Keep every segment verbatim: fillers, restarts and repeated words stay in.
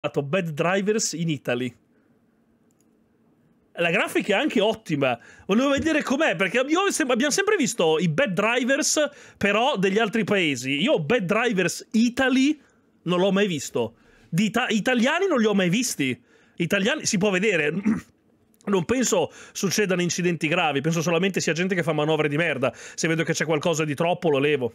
Bad Drivers in Italy. La grafica è anche ottima. Volevo vedere com'è, perché io abbiamo sempre visto i Bad Drivers, però degli altri paesi. Io Bad Drivers Italy non l'ho mai visto. Di ita italiani non li ho mai visti. Italiani si può vedere. Non penso succedano incidenti gravi, penso solamente sia gente che fa manovre di merda. Se vedo che c'è qualcosa di troppo lo levo.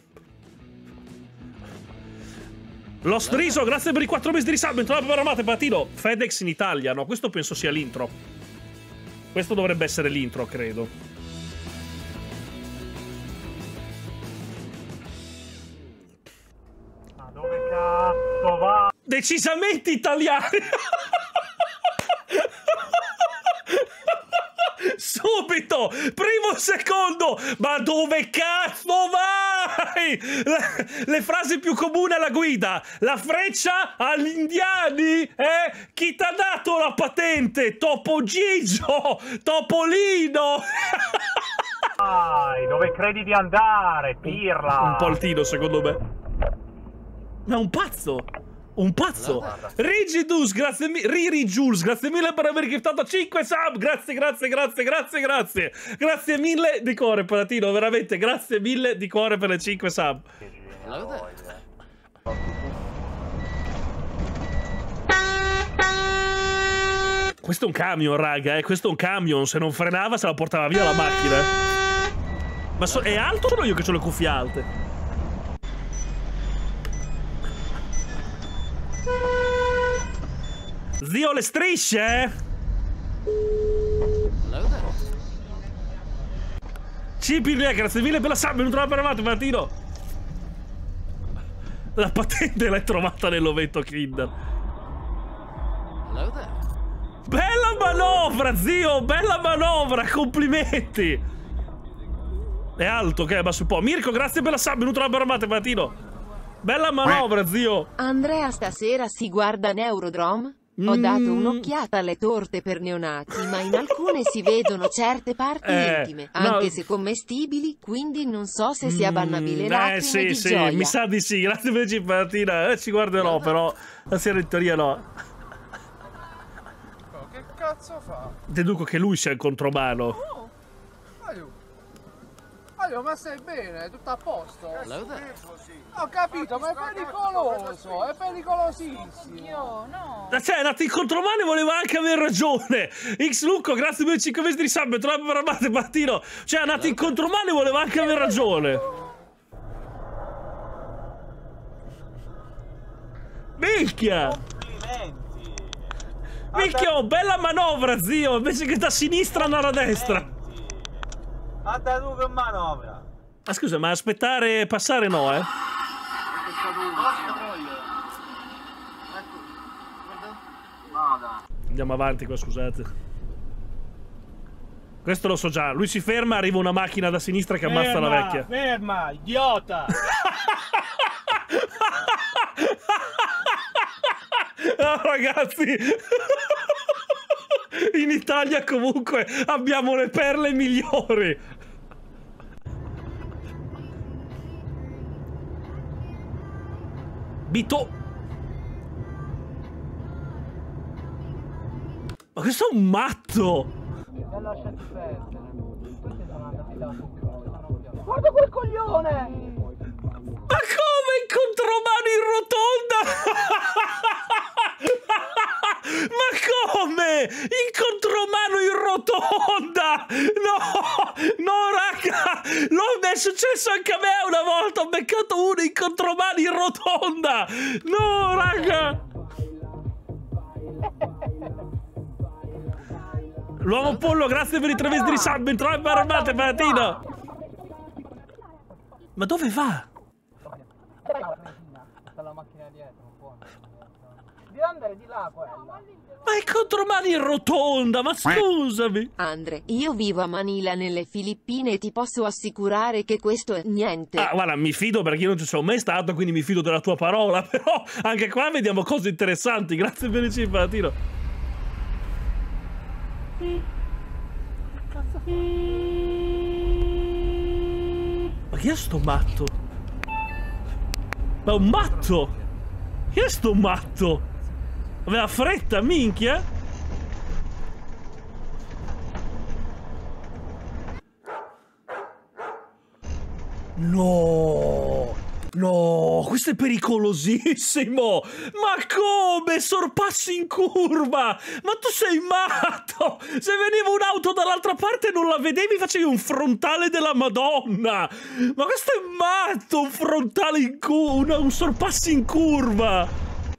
Lost Riso, grazie per i quattro mesi di risab. Bentornato Patino. FedEx in Italia. No, questo penso sia l'intro. Questo dovrebbe essere l'intro, credo. Ma dove cazzo va? Decisamente italiani. Subito! Primo secondo! Ma dove cazzo vai? Le, le frasi più comuni alla guida. La freccia agli indiani? Eh? Chi t'ha dato la patente? Topo Gigio! Topolino! Dai, dove credi di andare, pirla? Un poltino, secondo me. Ma è un pazzo! Un pazzo! Rigidus, grazie mille. Riri Jules, grazie mille per aver giftato cinque sub. Grazie, grazie, grazie, grazie, grazie. Grazie mille di cuore, Palatino. Veramente, grazie mille di cuore per le cinque sub. Questo è un camion, raga, eh. Questo è un camion. Se non frenava, se la portava via la macchina. Ma so è alto o sono io che ho le cuffie alte? Zio, le strisce, eh? Cipiglia, grazie mille per la sub, non trova per amato, Martino. La patente l'hai trovata nell'ovetto Kinder. Bella manovra, zio, bella manovra, complimenti. È alto, che va su un po'. Mirko, grazie per la sub, non trova per amato, Martino. Bella manovra, zio. Andrea stasera si guarda Neurodrome? Ho dato un'occhiata alle torte per neonati, ma in alcune si vedono certe parti eh, intime, anche no. se commestibili, quindi non so se sia bannabile mm, lacrime eh, sì, di sì, gioia. mi sa di sì, grazie per la cipatina, eh, ci guarderò, però la sera in teoria no. Oh, che cazzo fa? Deduco che lui sia il contromano. Oh, Mario. Mario, ma stai bene? È tutto a posto? Ho capito, ma è pericoloso, è pericolosissimo. Io, no. Cioè, è nato in contromano e voleva anche aver ragione. X Lucco, grazie per i cinque mesi di sub, troppo per amate, Martino. Cioè, è nato in contromano e voleva anche aver ragione. Minchia! Complimenti! Minchia, oh, bella manovra, zio! Invece che da sinistra andare a destra. Guarda tu che manovra! Ma scusa, ma aspettare passare no, eh? Andiamo avanti qua, scusate. Questo lo so già. Lui si ferma, arriva una macchina da sinistra che ferma, ammazza la vecchia. Ferma, idiota! No, ragazzi! In Italia comunque abbiamo le perle migliori. Bito. Ma questo è un matto. Guarda quel coglione! Ma come in contromano in rotonda? Ma come? In contromano in rotonda? No, no raga, no, è successo anche a me una volta, ho beccato uno in contromano in rotonda. No raga. L'uomo pollo, grazie per i tre mesi di sub, entrambe armate, Palatino. Ma dove va? La macchina dietro, un po'. Devi andare di là, quella. Ma è contromano in rotonda, ma scusami. Andre, io vivo a Manila nelle Filippine e ti posso assicurare che questo è niente. Ah, guarda, mi fido perché io non ci sono mai stato, quindi mi fido della tua parola. Però anche qua vediamo cose interessanti. Grazie per il chip, Palatino. Ma chi è sto matto? Ma è un matto! Chi è sto matto? Aveva fretta, minchia. No, no, questo è pericolosissimo. Ma come? Sorpassi in curva? Ma tu sei matto? Se veniva un'auto dall'altra parte non la vedevi, facevi un frontale della Madonna. Ma questo è matto, un frontale in curva, un sorpassi in curva.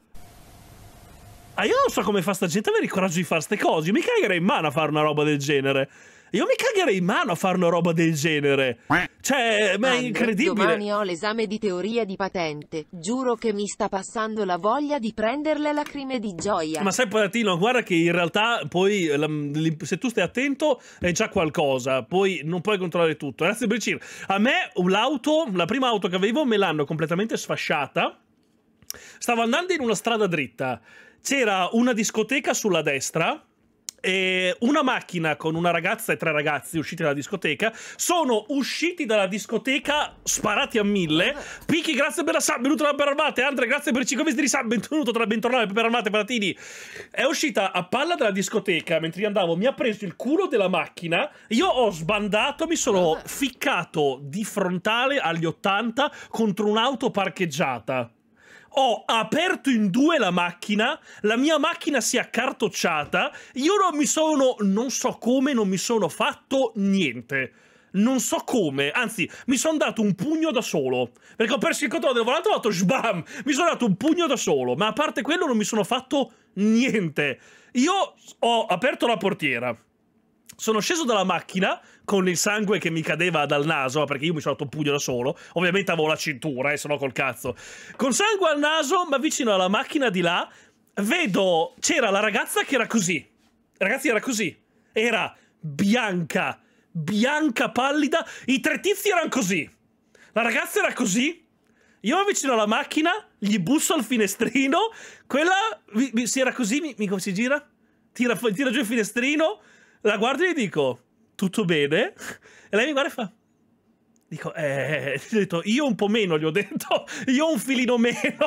Ah, io non so come fa sta gente ad avere il coraggio di fare ste cose. Io mi cagherei in mano a fare una roba del genere. Io mi cagherei in mano a fare una roba del genere. Cioè, ma è incredibile. Domani ho l'esame di teoria di patente. Giuro che mi sta passando la voglia di prendere le lacrime di gioia. Ma sai, Patatino, guarda che in realtà poi, la, se tu stai attento, è già qualcosa. Poi non puoi controllare tutto. Grazie Bricino. A me l'auto, la prima auto che avevo, me l'hanno completamente sfasciata. Stavo andando in una strada dritta. C'era una discoteca sulla destra. E una macchina con una ragazza e tre ragazzi usciti dalla discoteca sono usciti dalla discoteca sparati a mille. Picchi, grazie per la sub, benvenuto alla per armate. Andre, grazie per i cinque mesi di sub, benvenuto tra bentornati per armate. Patatini è uscita a palla dalla discoteca mentre io andavo, mi ha preso il culo della macchina, io ho sbandato, mi sono ficcato di frontale agli ottanta contro un'auto parcheggiata. Ho aperto in due la macchina, la mia macchina si è accartocciata, io non mi sono, non so come, non mi sono fatto niente. Non so come, anzi, mi sono dato un pugno da solo. Perché ho perso il controllo del volante, ho fatto sbam! Mi sono dato un pugno da solo, ma a parte quello non mi sono fatto niente. Io ho aperto la portiera. Sono sceso dalla macchina con il sangue che mi cadeva dal naso, perché io mi sono dato un pugno da solo. Ovviamente avevo la cintura, eh, se no col cazzo. Con sangue al naso, ma vicino alla macchina di là, vedo... C'era la ragazza che era così. Ragazzi, era così. Era bianca, bianca, pallida. I tre tizi erano così. La ragazza era così. Io mi avvicino alla macchina, gli busso al finestrino. Quella mi, mi, si era così, mi, mi come si gira? Tira, tira giù il finestrino. La guardo e gli dico, tutto bene? E lei mi guarda e fa, dico, eh, gli ho detto, io un po' meno, gli ho detto, io un filino meno.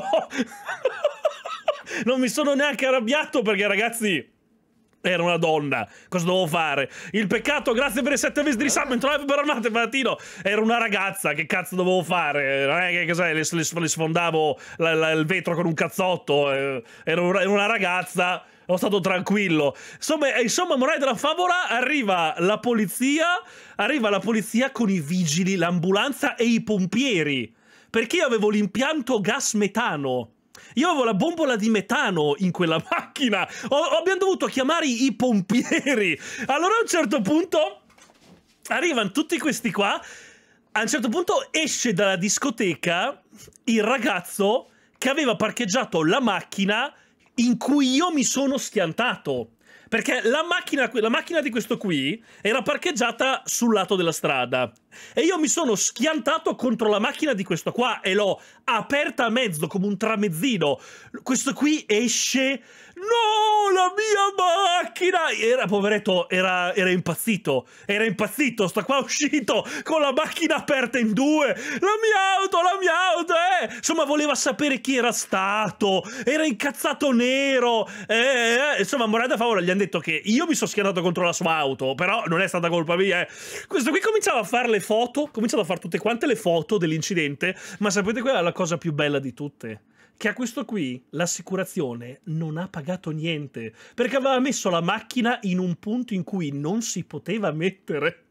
Non mi sono neanche arrabbiato perché, ragazzi, era una donna, cosa dovevo fare? Il peccato, grazie per i sette mesi di sub, per armate, Patatino. Era una ragazza, che cazzo dovevo fare? Non è che, che sai, le, le, le sfondavo la, la, il vetro con un cazzotto, eh, era, una, era una ragazza... Sono stato tranquillo. Insomma, insomma, morale della favola, arriva la polizia, arriva la polizia con i vigili, l'ambulanza e i pompieri. Perché io avevo l'impianto gas metano. Io avevo la bombola di metano in quella macchina. Ho, abbiamo dovuto chiamare i pompieri. Allora a un certo punto arrivano tutti questi qua. A un certo punto esce dalla discoteca il ragazzo che aveva parcheggiato la macchina in cui io mi sono schiantato. Perché la macchina, la macchina di questo qui era parcheggiata sul lato della strada. E io mi sono schiantato contro la macchina di questo qua e l'ho aperta a mezzo come un tramezzino. Questo qui esce... No, la mia macchina! Era, poveretto, era, era impazzito. Era impazzito, sta qua uscito con la macchina aperta in due. La mia auto, la mia auto, eh! Insomma, voleva sapere chi era stato. Era incazzato nero. Eh, eh. Insomma, morale da favore, gli hanno detto che io mi sono schierato contro la sua auto, però non è stata colpa mia, eh. Questo qui cominciava a fare le foto, cominciava a fare tutte quante le foto dell'incidente, ma sapete qual è la cosa più bella di tutte? Che a questo qui l'assicurazione non ha pagato niente, perché aveva messo la macchina in un punto in cui non si poteva mettere.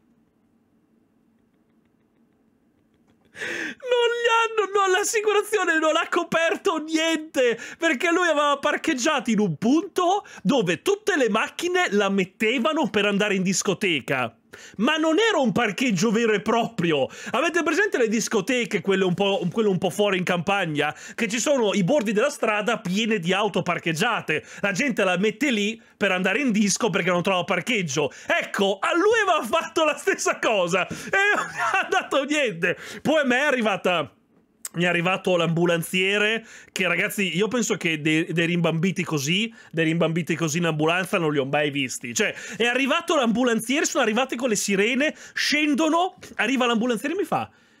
Non gli hanno, no, l'assicurazione non ha coperto niente, perché lui aveva parcheggiato in un punto dove tutte le macchine la mettevano per andare in discoteca. Ma non era un parcheggio vero e proprio. Avete presente le discoteche, quelle un po', quelle un po' fuori in campagna, che ci sono i bordi della strada piene di auto parcheggiate? La gente la mette lì per andare in disco perché non trova parcheggio. Ecco, a lui aveva fatto la stessa cosa e non ha dato niente. Poi a me è arrivata... Mi è arrivato l'ambulanziere che, ragazzi, io penso che dei, dei rimbambiti così, dei rimbambiti così in ambulanza non li ho mai visti. Cioè, è arrivato l'ambulanziere, sono arrivati con le sirene, scendono, arriva l'ambulanziere e mi fa: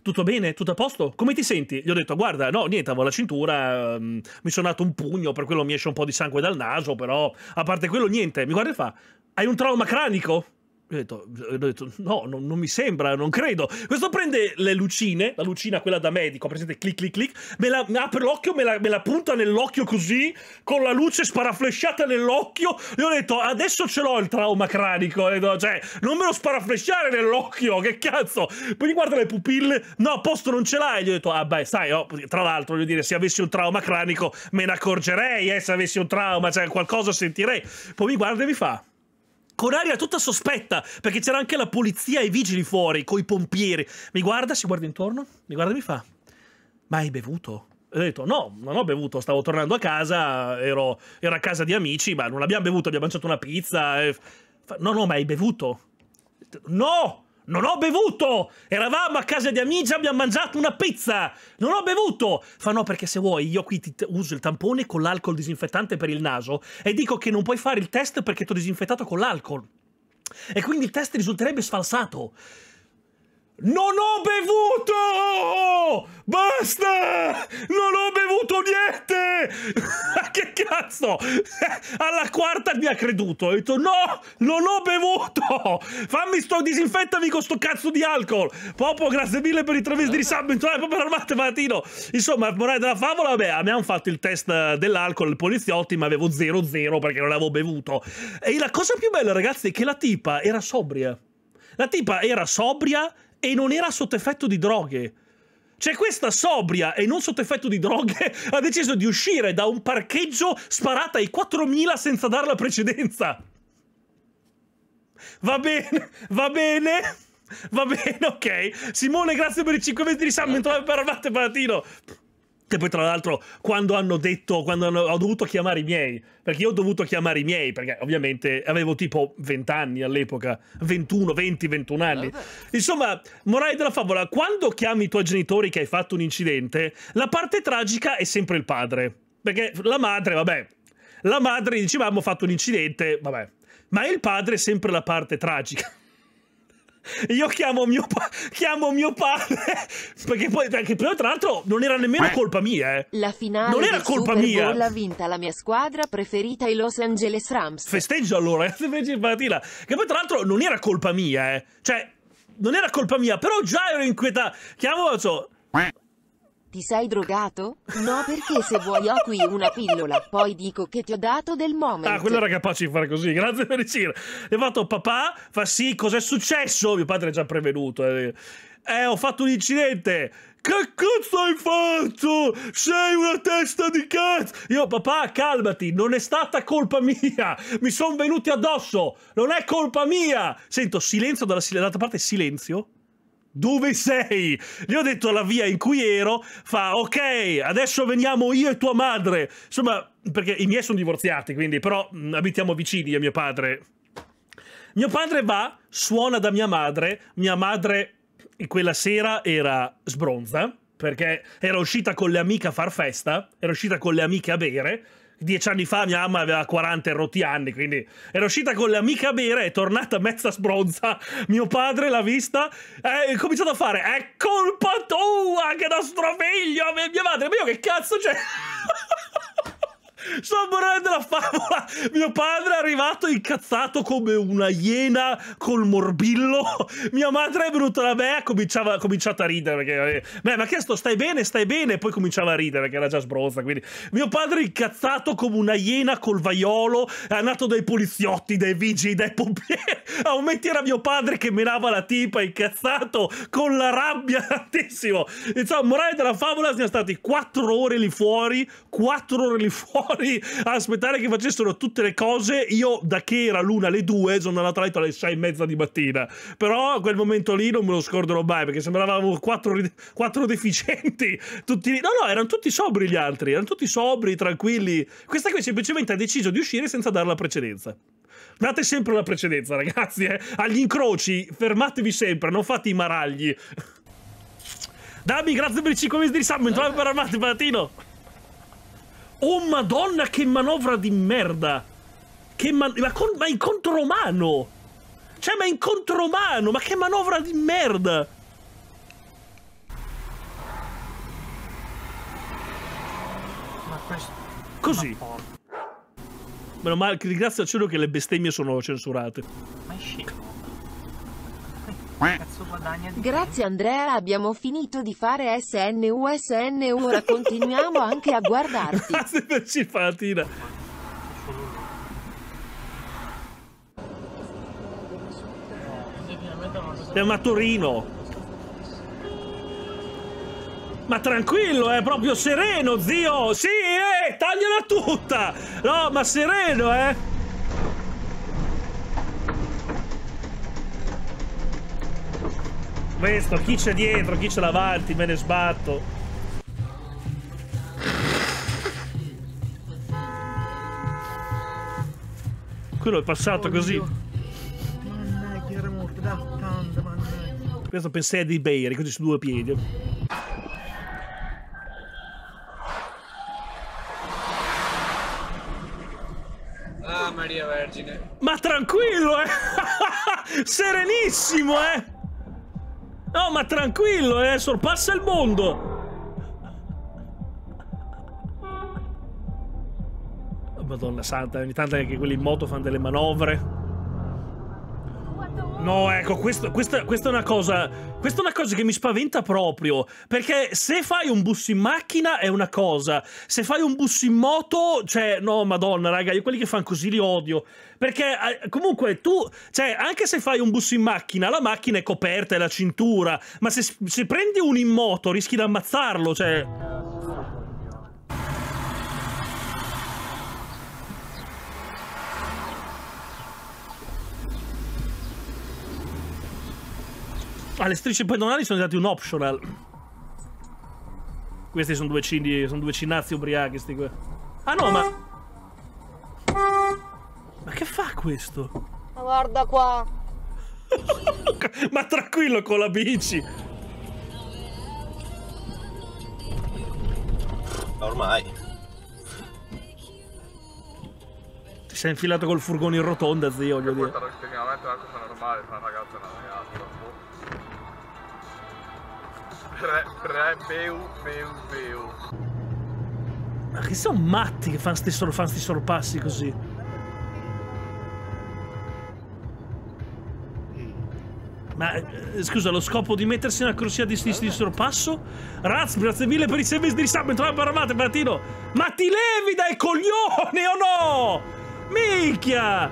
tutto bene? Tutto a posto? Come ti senti? Gli ho detto, guarda, no, niente, avevo la cintura, um, mi sono dato un pugno, per quello mi esce un po' di sangue dal naso, però, a parte quello, niente. Mi guarda e fa, hai un trauma cranico? Io ho detto, ho detto no, non, non mi sembra, non credo. Questo prende le lucine, la lucina quella da medico, presente, clic clic clic, me la me apre l'occhio, me la, me la punta nell'occhio così, con la luce sparaflesciata nell'occhio. Io ho detto, adesso ce l'ho il trauma cranico, detto, cioè, non me lo sparaflesciare nell'occhio, che cazzo. Poi mi guarda le pupille, no, a posto non ce l'hai. Gli ho detto, ah beh, sai, oh, tra l'altro, voglio dire, se avessi un trauma cranico me ne accorgerei, eh, se avessi un trauma, cioè, qualcosa sentirei. Poi mi guarda e mi fa, con aria tutta sospetta, perché c'era anche la polizia e i vigili fuori, coi pompieri. Mi guarda, si guarda intorno, mi guarda e mi fa, ma hai bevuto? E ho detto, no, non ho bevuto, stavo tornando a casa, ero, ero a casa di amici, ma non abbiamo bevuto, abbiamo mangiato una pizza. E... Fa, no, no, ma hai bevuto? No! Non ho bevuto! Eravamo a casa di amici, abbiamo mangiato una pizza! Non ho bevuto! Fa no, perché se vuoi io qui ti uso il tampone con l'alcol disinfettante per il naso e dico che non puoi fare il test perché ti ho disinfettato con l'alcol. E quindi il test risulterebbe sfalsato. Non ho bevuto! Basta! Non ho bevuto niente! Che cazzo? Alla quarta mi ha creduto. Ho detto no! Non ho bevuto! Fammi sto disinfettami con sto cazzo di alcol! Popo, grazie mille per i travesti di sabato, entrare per armate mattino. Insomma, morale della favola, vabbè, abbiamo fatto il test dell'alcol, i poliziotti, ma avevo zero zero perché non avevo bevuto. E la cosa più bella, ragazzi, è che la tipa era sobria. La tipa era sobria e non era sotto effetto di droghe. Cioè questa sobria e non sotto effetto di droghe ha deciso di uscire da un parcheggio sparata ai quattromila senza dare la precedenza. Va bene, va bene, va bene, ok. Simone, grazie per i cinque mesi di Sam, per armate mattino. E poi tra l'altro quando hanno detto, quando hanno, ho dovuto chiamare i miei, perché io ho dovuto chiamare i miei, perché ovviamente avevo tipo venti anni all'epoca, ventuno, venti, ventuno anni. Insomma, morale della favola, quando chiami i tuoi genitori che hai fatto un incidente, la parte tragica è sempre il padre. Perché la madre, vabbè, la madre dice, ma abbiamo fatto un incidente, vabbè, ma il padre è sempre la parte tragica. Io chiamo mio, pa chiamo mio padre perché poi, perché poi tra l'altro non era nemmeno colpa mia, eh. La finale non era del colpa Super mia. Bowl l'ha vinta la mia squadra preferita, i Los Angeles Rams. Festeggio allora, che poi tra l'altro non era colpa mia, eh. Cioè, non era colpa mia, però già ero inquietato. Chiamo, so, ti sei drogato? No, perché se vuoi ho qui una pillola, poi dico che ti ho dato del Moment. Ah, quello era capace di fare così, grazie per il E ho fatto, papà, fa sì, cos'è successo? Mio padre è già prevenuto. Eh, eh ho fatto un incidente. Che cazzo hai fatto? Sei una testa di cazzo! Io, papà, calmati, non è stata colpa mia! Mi sono venuti addosso! Non è colpa mia! Sento silenzio dalla dall'altra parte, silenzio. Dove sei? Gli ho detto la via in cui ero, fa ok, adesso veniamo io e tua madre. Insomma, perché i miei sono divorziati, quindi però mh, abitiamo vicini io e mio padre. Mio padre va, suona da mia madre, mia madre in quella sera era sbronza, perché era uscita con le amiche a far festa, era uscita con le amiche a bere. Dieci anni fa mia mamma aveva quaranta e rotti anni, quindi era uscita con le amiche a bere, è tornata mezza sbronza, mio padre l'ha vista e ha cominciato a fare è colpa tua che nostro figlio, mia madre, ma io che cazzo c'è? Sono morendo della favola. Mio padre è arrivato incazzato come una iena col morbillo. Mia madre è venuta da me e ha cominciato a ridere perché, beh, ma che sto, stai bene, stai bene? E poi cominciava a ridere perché era già sbronza. Quindi mio padre è incazzato come una iena col vaiolo, è andato dai poliziotti, dai vigili, dai pompieri. A momenti era mio padre che menava la tipa incazzato con la rabbia tantissimo. Insomma, morale della favola, siamo stati quattro ore lì fuori, quattro ore lì fuori a aspettare che facessero tutte le cose. Io da che era l'una alle due sono andato a letto alle sei e mezza di mattina, però a quel momento lì non me lo scorderò mai perché sembravamo quattro, quattro deficienti tutti. No no, erano tutti sobri gli altri, erano tutti sobri, tranquilli. Questa qui semplicemente ha deciso di uscire senza dare la precedenza. Date sempre la precedenza, ragazzi, eh. Agli incroci fermatevi sempre, non fate i maragli. Dami, grazie per i cinque mesi di sub, entrate per armate mattino. Oh madonna, che manovra di merda! Che man ma, con ma in contromano! Cioè, ma in contromano! Ma che manovra di merda! Così. Meno male, ringrazio al cielo che le bestemmie sono censurate. Ma è scemo. Cazzo guadagna di Grazie Andrea, abbiamo finito di fare S N U S N U, ora continuiamo anche a guardarti. Grazie per simpatina. Siamo a Torino. Ma tranquillo, è proprio sereno, zio! Sì, eh, tagliala tutta! No, ma sereno, eh! Questo, chi c'è dietro, chi c'è davanti, me ne sbatto. Quello è passato così. Mannaggia, era morto da tanto, mannaggia. Questo pensai di Beiri, così su due piedi. Ah, Maria Vergine. Ma tranquillo, eh! Serenissimo, eh! No, ma tranquillo, eh! Sorpassa il mondo! Oh, Madonna santa, ogni tanto anche quelli in moto fanno delle manovre. No, ecco, questo, questa, questa è una cosa. Questa è una cosa che mi spaventa proprio. Perché se fai un bus in macchina è una cosa. Se fai un bus in moto, cioè, no, madonna, raga, io quelli che fanno così li odio. Perché eh, comunque tu, cioè, anche se fai un bus in macchina, la macchina è coperta, è la cintura. Ma se, se prendi uno in moto, rischi di ammazzarlo, cioè. Ah, le strisce pedonali sono diventati un optional. Questi sono due cini, sono due cinazzi ubriachi, sti qua. Ah no, ma... Ma che fa questo? Ma guarda qua. Ma tranquillo con la bici. Ormai. Ti sei infilato col furgone in rotonda, zio, voglio dire. Questo tecnicamente è una cosa normale, fa una ragazza e una ragazza. Tre, tre, beu, beu, beu. Ma che sono matti che fanno sti, sor fan sti sorpassi così? Ma eh, scusa, lo scopo di mettersi nella corsia di sti, sti sorpasso? Raz, grazie mille per i sei mesi di sub, entrate paravate, Martino. Ma ti levi dai coglioni o no? Minchia!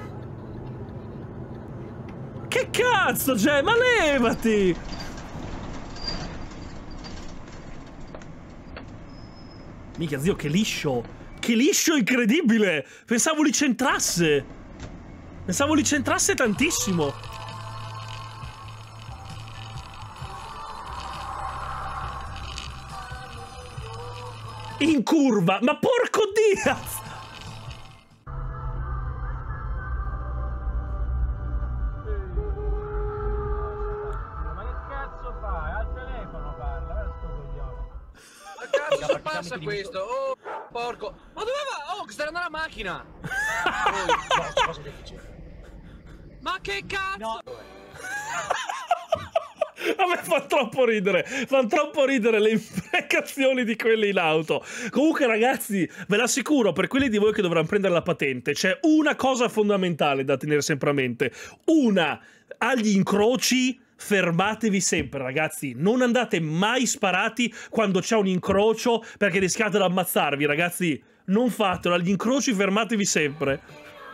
Che cazzo c'è? Ma levati! Minchia, zio, che liscio! Che liscio incredibile! Pensavo li centrasse! Pensavo li centrasse tantissimo! In curva! Ma porco Diaz! Ma che cazzo fai? Al telefono parla, guarda sto coglione. Ma cazzo sorpassa questo? Oh, porco. Ma dove va? Oh, sta andando la macchina. Ma che cazzo? No. A me fa troppo ridere, fanno troppo ridere le imprecazioni di quelli in auto. Comunque ragazzi, ve l'assicuro, per quelli di voi che dovranno prendere la patente, c'è una cosa fondamentale da tenere sempre a mente. Una, agli incroci fermatevi sempre ragazzi, non andate mai sparati quando c'è un incrocio perché rischiate di ammazzarvi ragazzi, non fatelo, agli incroci fermatevi sempre.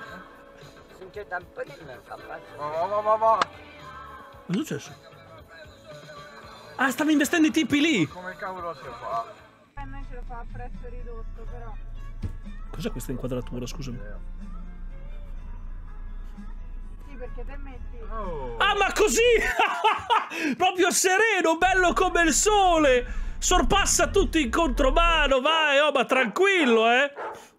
Va, va, va, va, va. Cosa è successo? Ah, stanno investendo i tipi lì! Come cavolo si fa? A noi ce lo fa a prezzo ridotto, però. Cos'è questa inquadratura, scusami? Sì, perché te metti. Oh. Ah, ma così! Proprio sereno, bello come il sole! Sorpassa tutti in contromano, vai! Oh, ma tranquillo, eh!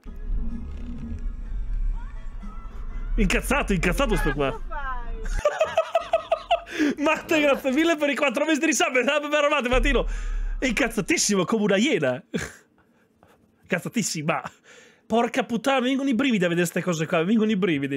Incazzato, incazzato sto qua. Cosa fai? Matte, grazie mille per i quattro mesi di sub. Eravate, Martino. Incazzatissimo come una iena. Incazzatissima. Porca puttana, mi vengono i brividi a vedere queste cose qua. Mi vengono i brividi.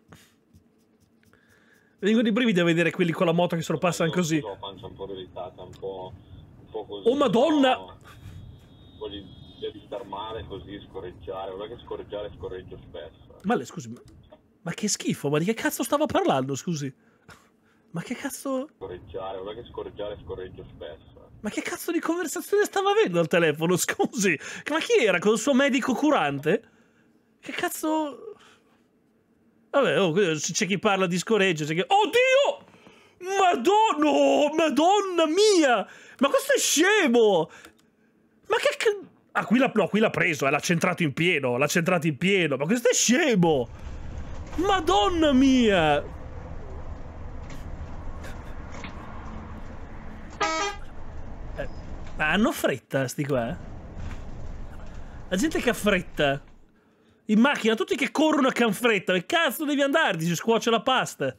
Mi vengono i brividi a vedere quelli con la moto che sorpassano così. La pancia un po' delicata, un po', un po' così. Oh, madonna! Un po' di voglia di star male così, scorreggiare. Non è che scorreggiare scorreggio spesso. Ma le, scusi, ma, ma che schifo, ma di che cazzo stava parlando, scusi? Ma che cazzo... Scorreggiare, non è che scorreggiare scorreggio spesso. Ma che cazzo di conversazione stava avendo al telefono, scusi? Ma chi era, con il suo medico curante? Che cazzo... Vabbè, oh, c'è chi parla di scoreggio, c'è chi... Oddio! Madonna, oh, madonna mia! Ma questo è scemo! Ma che... Ah, qui l'ha no, qui l'ha preso, eh, l'ha centrato in pieno, l'ha centrato in pieno, ma questo è scemo! Madonna mia! Eh, ma hanno fretta, sti qua? La gente che ha fretta. In macchina, tutti che corrono a canfretta. Che cazzo devi andarti? Si scuoce la pasta.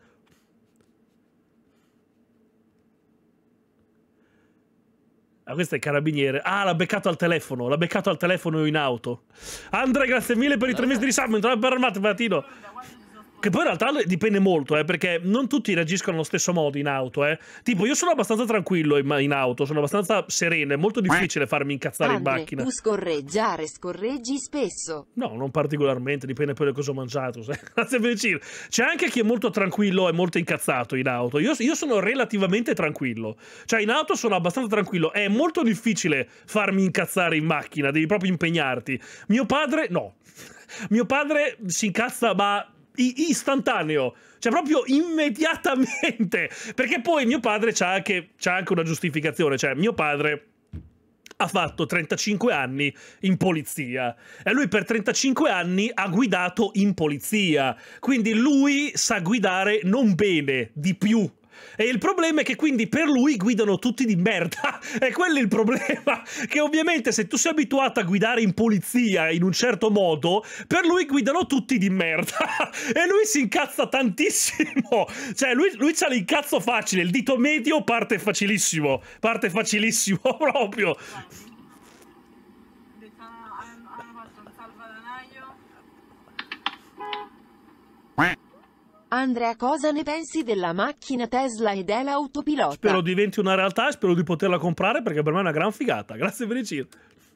Ah, questo è il carabiniere. Ah, l'ha beccato al telefono. L'ha beccato al telefono in auto. Andrea, grazie mille per i tre mesi di sub. Entrava per armato, mattino. Che poi in realtà dipende molto, eh, perché non tutti reagiscono allo stesso modo in auto, eh. Tipo, io sono abbastanza tranquillo in, in auto, sono abbastanza sereno, è molto difficile farmi incazzare Andre, in macchina. tu scorreggiare, scorreggi spesso. No, non particolarmente, dipende poi da cosa ho mangiato. Grazie per il giro. C'è anche chi è molto tranquillo e molto incazzato in auto. Io, io sono relativamente tranquillo. Cioè, in auto sono abbastanza tranquillo. È molto difficile farmi incazzare in macchina, devi proprio impegnarti. Mio padre, no. Mio padre si incazza, ma... istantaneo, cioè proprio immediatamente, perché poi mio padre c'ha anche, c'ha anche una giustificazione, cioè mio padre ha fatto trentacinque anni in polizia e lui per trentacinque anni ha guidato in polizia, quindi lui sa guidare non bene, di più. E il problema è che quindi per lui guidano tutti di merda. E quello è il problema. Che ovviamente se tu sei abituato a guidare in polizia in un certo modo, per lui guidano tutti di merda. E lui si incazza tantissimo. Cioè lui, lui c'ha l'incazzo facile. Il dito medio parte facilissimo. Parte facilissimo proprio. Andrea, cosa ne pensi della macchina Tesla e dell'autopilota? Spero diventi una realtà e spero di poterla comprare perché per me è una gran figata. Grazie per il giro.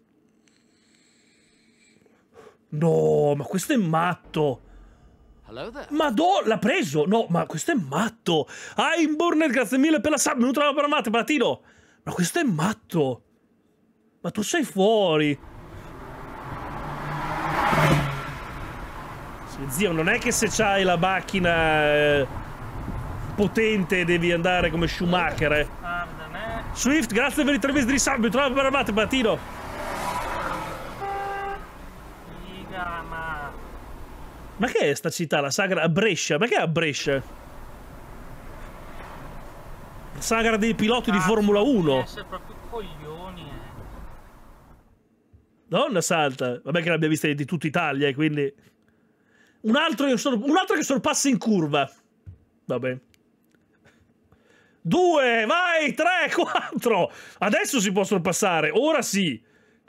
No, ma questo è matto. Madò, l'ha preso. No, ma questo è matto. Heimburner, grazie mille per la sub. Non trovo per mate, Platino. Ma questo è matto. Ma tu sei fuori. Zio, non è che se c'hai la macchina eh, potente devi andare come Schumacher, eh. Swift, grazie per i tre mesi di sub. Trovo per armate, Platino. Ma che è sta città? La sagra a Brescia? Ma che è a Brescia? La sagra dei piloti di Formula uno. Donna salta. Vabbè che l'abbia vista di tutta Italia, e quindi... Un altro, un altro che sorpassa in curva. Vabbè. Due, vai, tre, quattro. Adesso si può sorpassare, ora sì.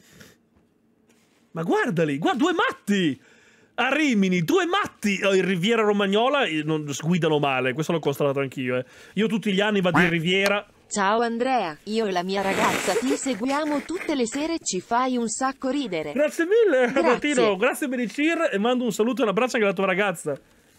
Ma guardali, guarda, due matti. A Rimini, due matti. In Riviera Romagnola non guidano male, questo l'ho constatato anch'io. Eh. Io tutti gli anni vado in Riviera. Ciao Andrea, io e la mia ragazza ti seguiamo tutte le sere, ci fai un sacco ridere. Grazie mille, Grazie. Martino, grazie per il cheer e mando un saluto e un abbraccio anche alla tua ragazza.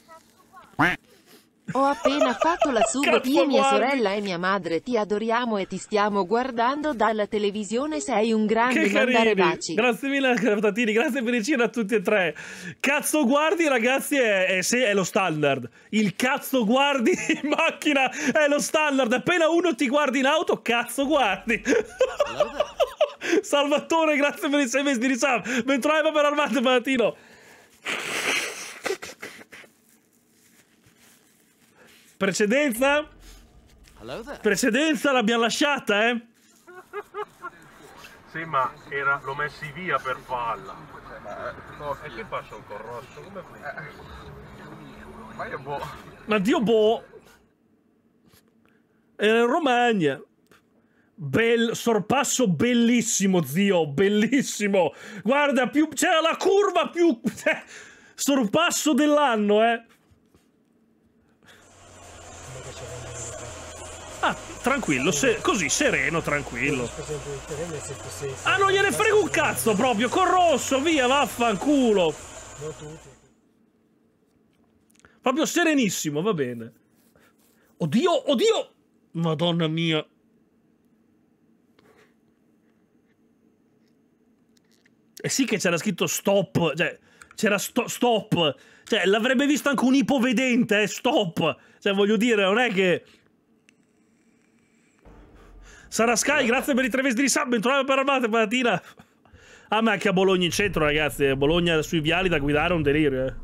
Ho appena fatto la sub, Cazzo io, mia guardi. sorella e mia madre ti adoriamo e ti stiamo guardando dalla televisione, sei un grande, Che mandare carini, baci. grazie mille Tatini, grazie per il cheer a tutti e tre. Cazzo guardi ragazzi è, è, se- è lo standard. Il cazzo guardi in macchina è lo standard. Appena uno ti guardi in auto, cazzo guardi. Salvatore, grazie per i sei mesi di risab. Ben trovato per armate mattino. Precedenza? Precedenza l'abbiamo lasciata, eh? Sì, ma era, l'ho messi via per farla. E che passa un corrosso? Come Ma io boh. Ma Dio boh. Era in Romagna. Bel sorpasso bellissimo, zio, bellissimo. Guarda, più c'era la curva più sorpasso dell'anno, eh. Ah, tranquillo, se così, sereno, tranquillo. Ah, non gliene frega un cazzo proprio, col rosso, via, vaffanculo. Proprio serenissimo, va bene. Oddio, oddio! Madonna mia. Eh sì che c'era scritto stop, cioè, c'era sto stop. Cioè, l'avrebbe visto anche un ipovedente, eh, stop. Cioè, voglio dire, non è che... Sara Sky, grazie per i tre mesi di sub, bentornato per Armate, patatina. Ah, ma anche a Bologna in centro, ragazzi. A Bologna sui viali da guidare è un delirio, eh.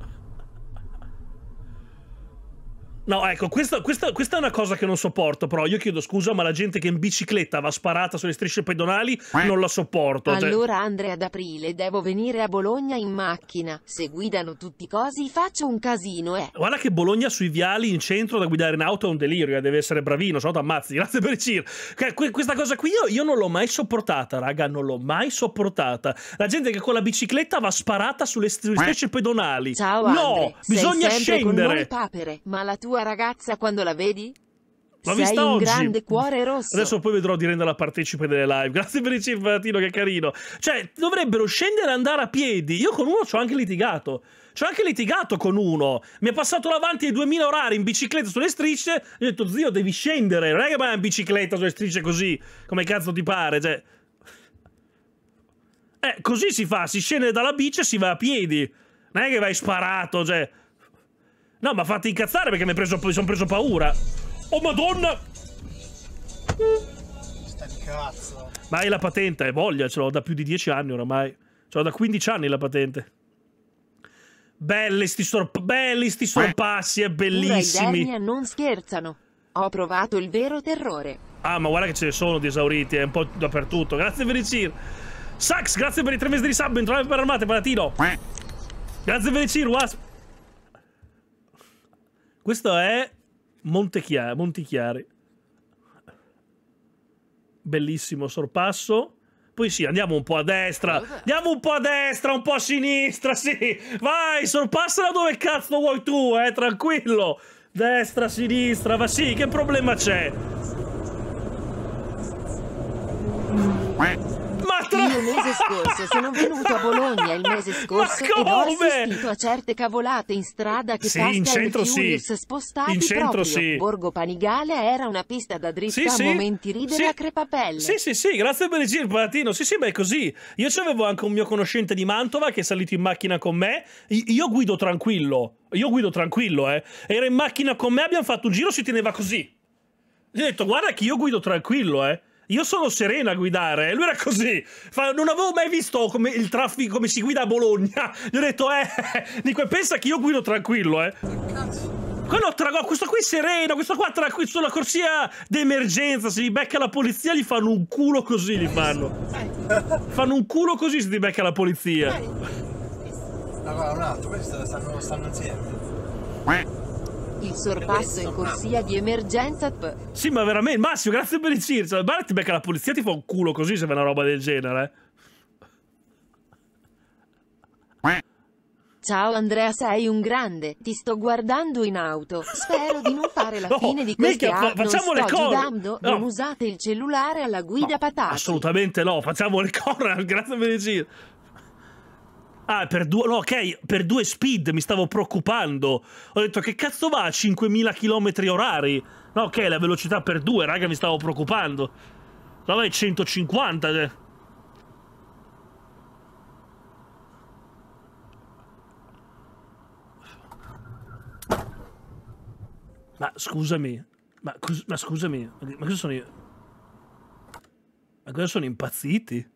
No, ecco, questa, questa, questa è una cosa che non sopporto, però io chiedo scusa, ma la gente che in bicicletta va sparata sulle strisce pedonali non la sopporto. Allora cioè... Andrea, ad aprile devo venire a Bologna in macchina. Se guidano tutti così faccio un casino, eh. Guarda che Bologna sui viali in centro da guidare in auto è un delirio, eh. Deve essere bravino, se no t'ammazzi. Grazie per il cir. Questa cosa qui io, io non l'ho mai sopportata, raga, non l'ho mai sopportata. La gente che con la bicicletta va sparata sulle strisce pedonali. Ciao no, Andre, bisogna sei sempre scendere. Con noi, papere, ma la tua ragazza quando la vedi? L'ho sei vista un oggi. grande cuore rosso. Adesso poi vedrò di renderla partecipe delle live. Grazie per il cifatino, che carino. Cioè, dovrebbero scendere e andare a piedi. Io con uno ci ho anche litigato. Ci ho anche litigato con uno. Mi è passato davanti ai duemila orari in bicicletta sulle strisce. Gli ho detto, zio, devi scendere. Non è che vai in bicicletta sulle strisce così, come cazzo ti pare, cioè... Eh, così si fa. Si scende dalla bici e si va a piedi. Non è che vai sparato, cioè... No, ma fatti incazzare perché mi, preso, mi sono preso paura. Oh, madonna! Sta di cazzo. Ma hai la patente, hai voglia, ce l'ho da più di dieci anni oramai. Ce l'ho da quindici anni la patente. Belli sti, sorp belli sti sorpassi, è bellissimi. Ura, i non scherzano. Ho provato il vero terrore. Ah, ma guarda che ce ne sono di esauriti, è un po' dappertutto. Grazie per il Cir. Sax, grazie per i tre mesi di sub, bentornato per Armate, patatino. Grazie per il Cir, Wasp. Questo è Montechiari, Montichiari. Bellissimo sorpasso. Poi sì, andiamo un po' a destra. Andiamo un po' a destra, un po' a sinistra, sì. Vai, sorpassala dove cazzo vuoi tu, eh, tranquillo. Destra, sinistra, ma sì, che problema c'è? Ma tra... Io il mese scorso sono venuto a Bologna il mese scorso ed ho assistito a certe cavolate in strada che sì, Fast in centro and Furious sì. spostati in centro proprio. Sì. Borgo Panigale era una pista da dritta, sì, a sì. momenti ridere sì. a crepapelle. Sì, sì, sì, grazie per il giro, patatino. Sì, sì, ma è così. Io c'avevo anche un mio conoscente di Mantova che è salito in macchina con me. Io guido tranquillo. Io guido tranquillo, eh. Era in macchina con me, abbiamo fatto un giro, si teneva così. Gli ho detto, guarda che io guido tranquillo, eh. Io sono serena a guidare, e lui era così. Fa, non avevo mai visto come il traffico, come si guida a Bologna. Gli ho detto, eh, dico, pensa che io guido tranquillo, eh. Quello tra, questo qui è sereno, questo qua tranquillo, sulla corsia d'emergenza, se gli becca la polizia gli fanno un culo così, gli fanno. Fanno un culo così se ti becca la polizia. No, guarda, un attimo, questi stanno, stanno insieme. Il sorpasso in corsia di emergenza. Sì, ma veramente, Massimo, grazie per il circo. Guarda, ti becca la polizia, ti fa un culo così se fa una roba del genere. Ciao Andrea, sei un grande. Ti sto guardando in auto. Spero di non fare la no, fine di queste mica, fa app. Non facciamo sto le corna. giudando. No. Non usate il cellulare alla guida, no, patati. Assolutamente no, facciamo le corna. Grazie per il circo. Ah, per due... No, ok, per due speed mi stavo preoccupando. Ho detto, che cazzo va a cinquemila chilometri orari? No, ok, la velocità per due, raga, mi stavo preoccupando. No, vai centocinquanta, cioè. Ma scusami, ma, ma scusami, ma cosa sono io? Ma cosa sono impazziti?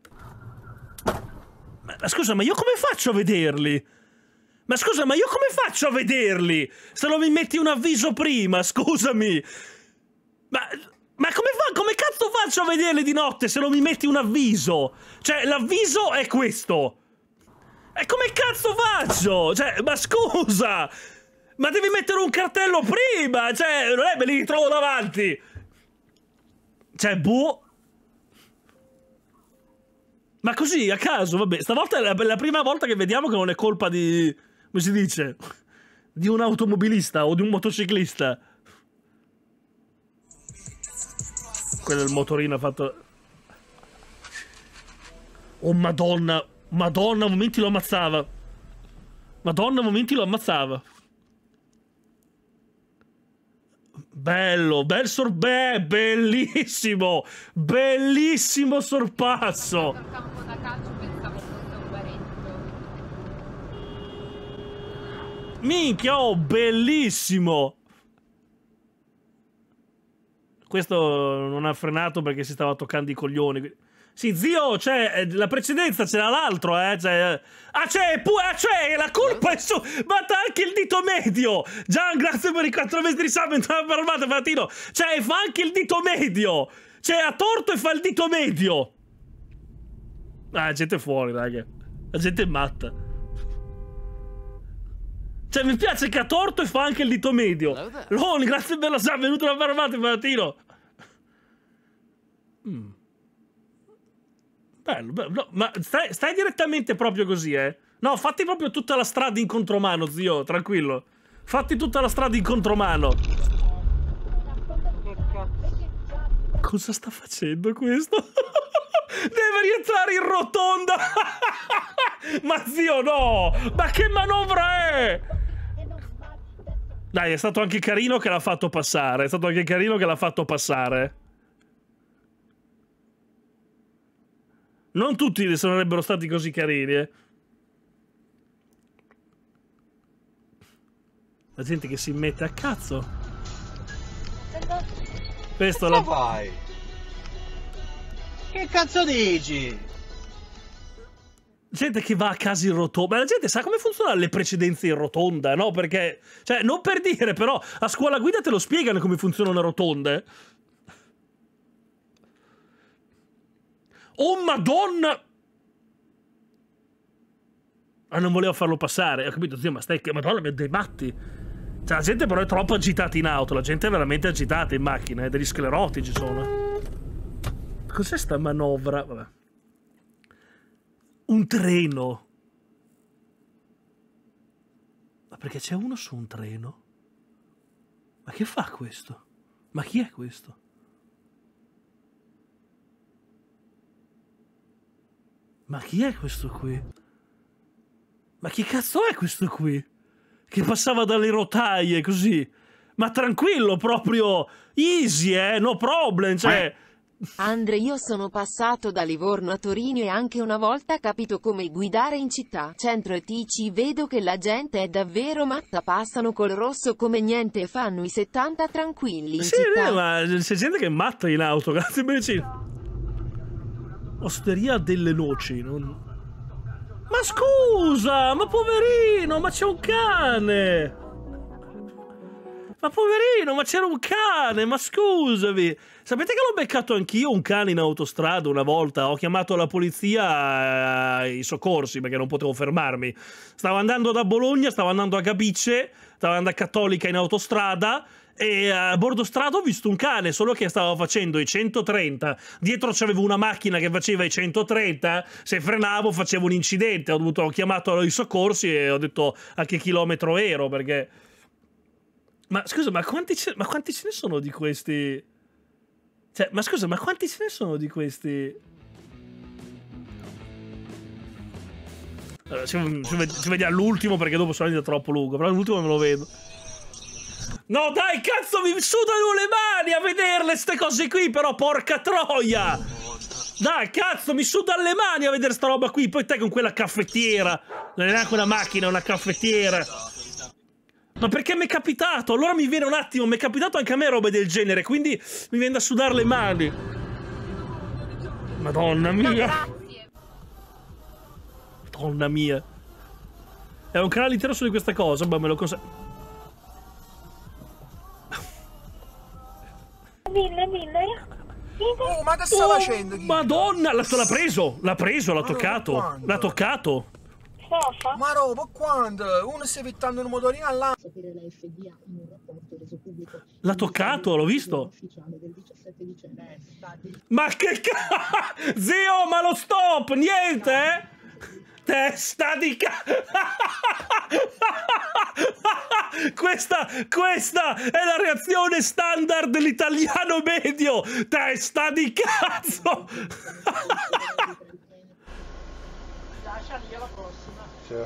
Ma scusa, ma io come faccio a vederli? Ma scusa, ma io come faccio a vederli? Se non mi metti un avviso prima, scusami. Ma, ma come, fa, come cazzo faccio a vederli di notte se non mi metti un avviso? Cioè, l'avviso è questo. E come cazzo faccio? Cioè, ma scusa. Ma devi mettere un cartello prima. Cioè, non è me li ritrovo davanti. Cioè, boh. Ma così, a caso, vabbè, stavolta è la, la prima volta che vediamo che non è colpa di... come si dice? Di un automobilista o di un motociclista. Quello del motorino ha fatto... Oh madonna, madonna, a momenti lo ammazzava. Madonna, a momenti lo ammazzava. Bello, bel sorbe, bellissimo, bellissimo sorpasso. Al campo da calcio pensavo fosse un baretto. Minchia, oh, bellissimo. Questo non ha frenato perché si stava toccando i coglioni. Sì, zio, cioè, la precedenza c'era l'altro, eh, cioè... Ah, c'è, ah, c'è, la colpa è su... Batta anche il dito medio! Gian, grazie per i quattro mesi di sub, entrava per armata, Valentino! Cioè, fa anche il dito medio! Cioè, ha torto e fa il dito medio! Ah, la gente è fuori, raga. La gente è matta. Cioè, mi piace che ha torto e fa anche il dito medio. Lon, grazie per la sub, è venuto a armata, Valentino! Mm. Bello, bello, no, ma stai, stai direttamente proprio così, eh? No, fatti proprio tutta la strada in contromano, zio, tranquillo. Fatti tutta la strada in contromano. Cosa sta facendo questo? Deve rientrare in rotonda! Ma zio, no! Ma che manovra è? Dai, è stato anche carino che l'ha fatto passare. È stato anche carino che l'ha fatto passare. Non tutti sarebbero stati così carini, eh. La gente che si mette a cazzo. Questo la... Vai. Che cazzo dici? Gente che va a casa in rotonda. Ma la gente sa come funzionano le precedenze in rotonda, no? Perché... Cioè, non per dire, però, a scuola guida te lo spiegano come funzionano le rotonde. Oh, madonna! Ah, non volevo farlo passare. Ho capito, zio, ma stai... Madonna, mi dei matti. Cioè, la gente però è troppo agitata in auto. La gente è veramente agitata in macchina. Eh, degli sclerotici sono. Cos'è sta manovra? Vabbè. Un treno. Ma perché c'è uno su un treno? Ma che fa questo? Ma chi è questo? Ma chi è questo qui? Ma chi cazzo è questo qui? Che passava dalle rotaie così? Ma tranquillo, proprio easy, eh? No problem, cioè... Andre, io sono passato da Livorno a Torino e anche una volta capito come guidare in città, centro e T C. Vedo che la gente è davvero matta, passano col rosso come niente e fanno i settanta tranquilli in sì, città. Sì, ma c'è gente che è matta in auto, grazie Benicino. Osteria delle noci, non... Ma scusa, ma poverino, ma c'è un cane! Ma poverino, ma c'era un cane, ma scusami! Sapete che l'ho beccato anch'io un cane in autostrada una volta? Ho chiamato la polizia e i soccorsi perché non potevo fermarmi. Stavo andando da Bologna, stavo andando a Capicce, stavo andando a Cattolica in autostrada e a bordo strada ho visto un cane, solo che stava facendo i centotrenta. Dietro c'avevo una macchina che faceva i centotrenta, se frenavo facevo un incidente. Ho, dovuto, ho chiamato i soccorsi e ho detto a che chilometro ero, perché... Ma scusa, ma quanti ce, ma quanti ce ne sono di questi? Cioè, ma scusa, ma quanti ce ne sono di questi? Allora, ci, ci, ci vediamo all'ultimo perché dopo sono troppo lungo, però l'ultimo me lo vedo. No dai, cazzo, mi sudano le mani a vederle ste cose qui, però porca troia! Dai, cazzo, mi sudano le mani a vedere sta roba qui. Poi te con quella caffettiera, non è neanche una macchina, è una caffettiera. Ma perché mi è capitato? Allora mi viene un attimo, mi è capitato anche a me robe del genere, quindi mi viene da sudare le mani. Madonna mia. Madonna mia. È un canale intero su di questa cosa, ma me lo consegno. Dillo, dillo. Oh, ma che sta oh, facendo? Chi? Madonna, l'ha preso, l'ha preso, l'ha toccato. L'ha toccato. Ma roba, quando? Uno stai fittando un motorino all'anno. L'ha toccato, l'ho visto. Ma che cazzo? Zio, ma lo stop, niente, eh? Testa di cazzo. questa, questa è la reazione standard dell'italiano medio. Testa di cazzo. Lascia lì alla prossima. Sì.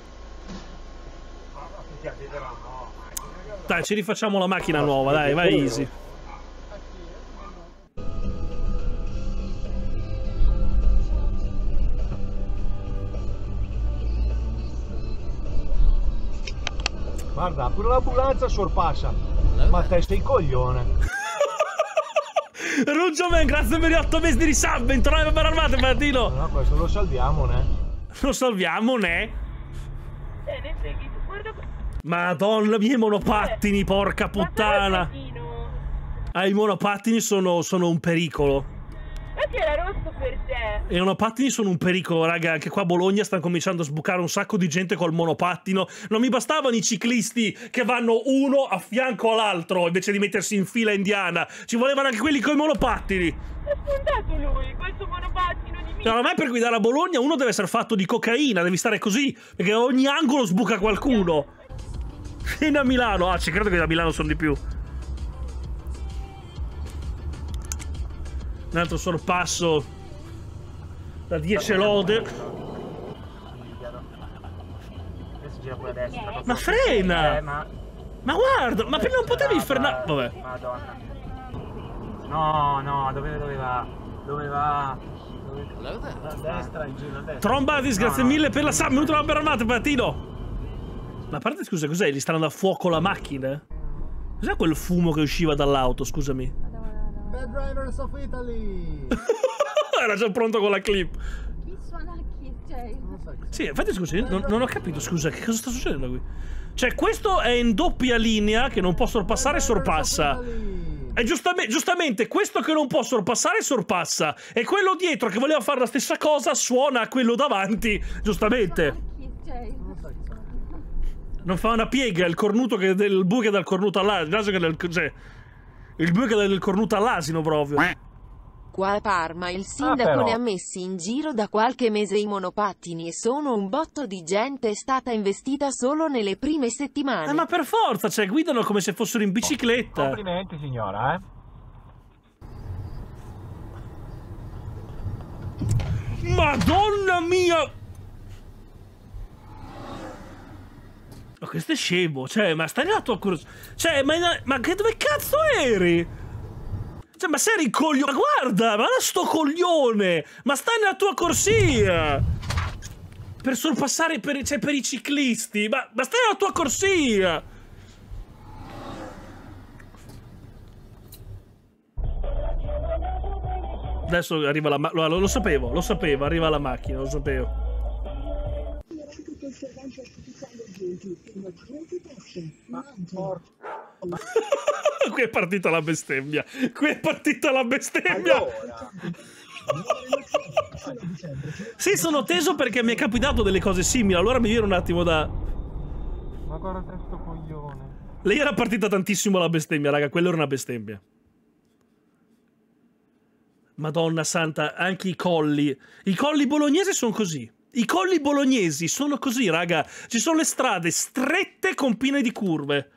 Dai, ci rifacciamo la macchina nuova, dai, vai easy. Guarda, pure l'ambulanza sorpassa. Ma te sei coglione. Ruggio Man, grazie per gli otto mesi di sub, bentornato per armate, Martino. No, questo lo salviamo, ne? Lo salviamo, ne? Eh, ne segui, guarda qua. Madonna mia, i monopattini, porca puttana. Ah, i monopattini sono, sono un pericolo. Ma che era rosso per te? I monopattini sono un pericolo, raga. Anche qua a Bologna stanno cominciando a sbucare un sacco di gente col monopattino. Non mi bastavano i ciclisti che vanno uno a fianco all'altro invece di mettersi in fila indiana. Ci volevano anche quelli con i monopattini. È spuntato lui, questo monopattino di Secondo me per guidare a Bologna uno deve essere fatto di cocaina, devi stare così, perché a ogni angolo sbuca qualcuno. Fino a Milano, ah, ci credo che da Milano sono di più. Un altro sorpasso da dieci lode. Adesso gira pure a destra. Ma frena! Eh, ma... Ma guarda, ma non potevi frenare? Vabbè. Madonna. No, no, dove, dove va? Dove va? Dove... A destra, in giro a destra. Trombatis, grazie no, no. mille per la sub, minuto per armate, Patino. Ma a parte, scusa, cos'è? Gli stanno da fuoco la macchina? Cos'è quel fumo che usciva dall'auto, scusami? Bad Drivers of Italy. Era già pronto con la clip. Chi suona il kit? Sì, infatti scusi, non, non ho capito, scusa, che cosa sta succedendo qui? Cioè, questo è in doppia linea, che non può sorpassare e sorpassa. E giustamente, giustamente, questo che non può sorpassare sorpassa. E quello dietro che voleva fare la stessa cosa suona a quello davanti, giustamente. Non fa una piega, il cornuto che del bue che dal cornuto all'asino, cioè, il bue che del cornuto all'asino proprio. Qua a Parma il sindaco Ah, però. ne ha messi in giro da qualche mese i monopattini e sono un botto di gente è stata investita solo nelle prime settimane. Eh, ma per forza, cioè, guidano come se fossero in bicicletta. Complimenti signora, eh. Madonna mia! Ma questo è scemo, cioè, ma stai nella tua corsa. Cioè, ma, ma che dove cazzo eri? Cioè, ma sei eri coglione. Ma guarda, ma sto coglione! Ma stai nella tua corsia! Per sorpassare per, cioè, per i ciclisti! Ma, ma stai nella tua corsia! Adesso arriva la macchina. Lo, lo sapevo, lo sapevo, arriva la macchina, lo sapevo. Qui è partita la bestemmia. Qui è partita la bestemmia. Allora. Sì, sono teso perché mi è capitato delle cose simili. Allora mi viene un attimo da... Ma guarda te sto coglione. Lei era partita tantissimo la bestemmia, raga. Quella era una bestemmia. Madonna santa, anche i colli. I colli bolognesi sono così. I colli bolognesi sono così, raga. Ci sono le strade strette con piene di curve.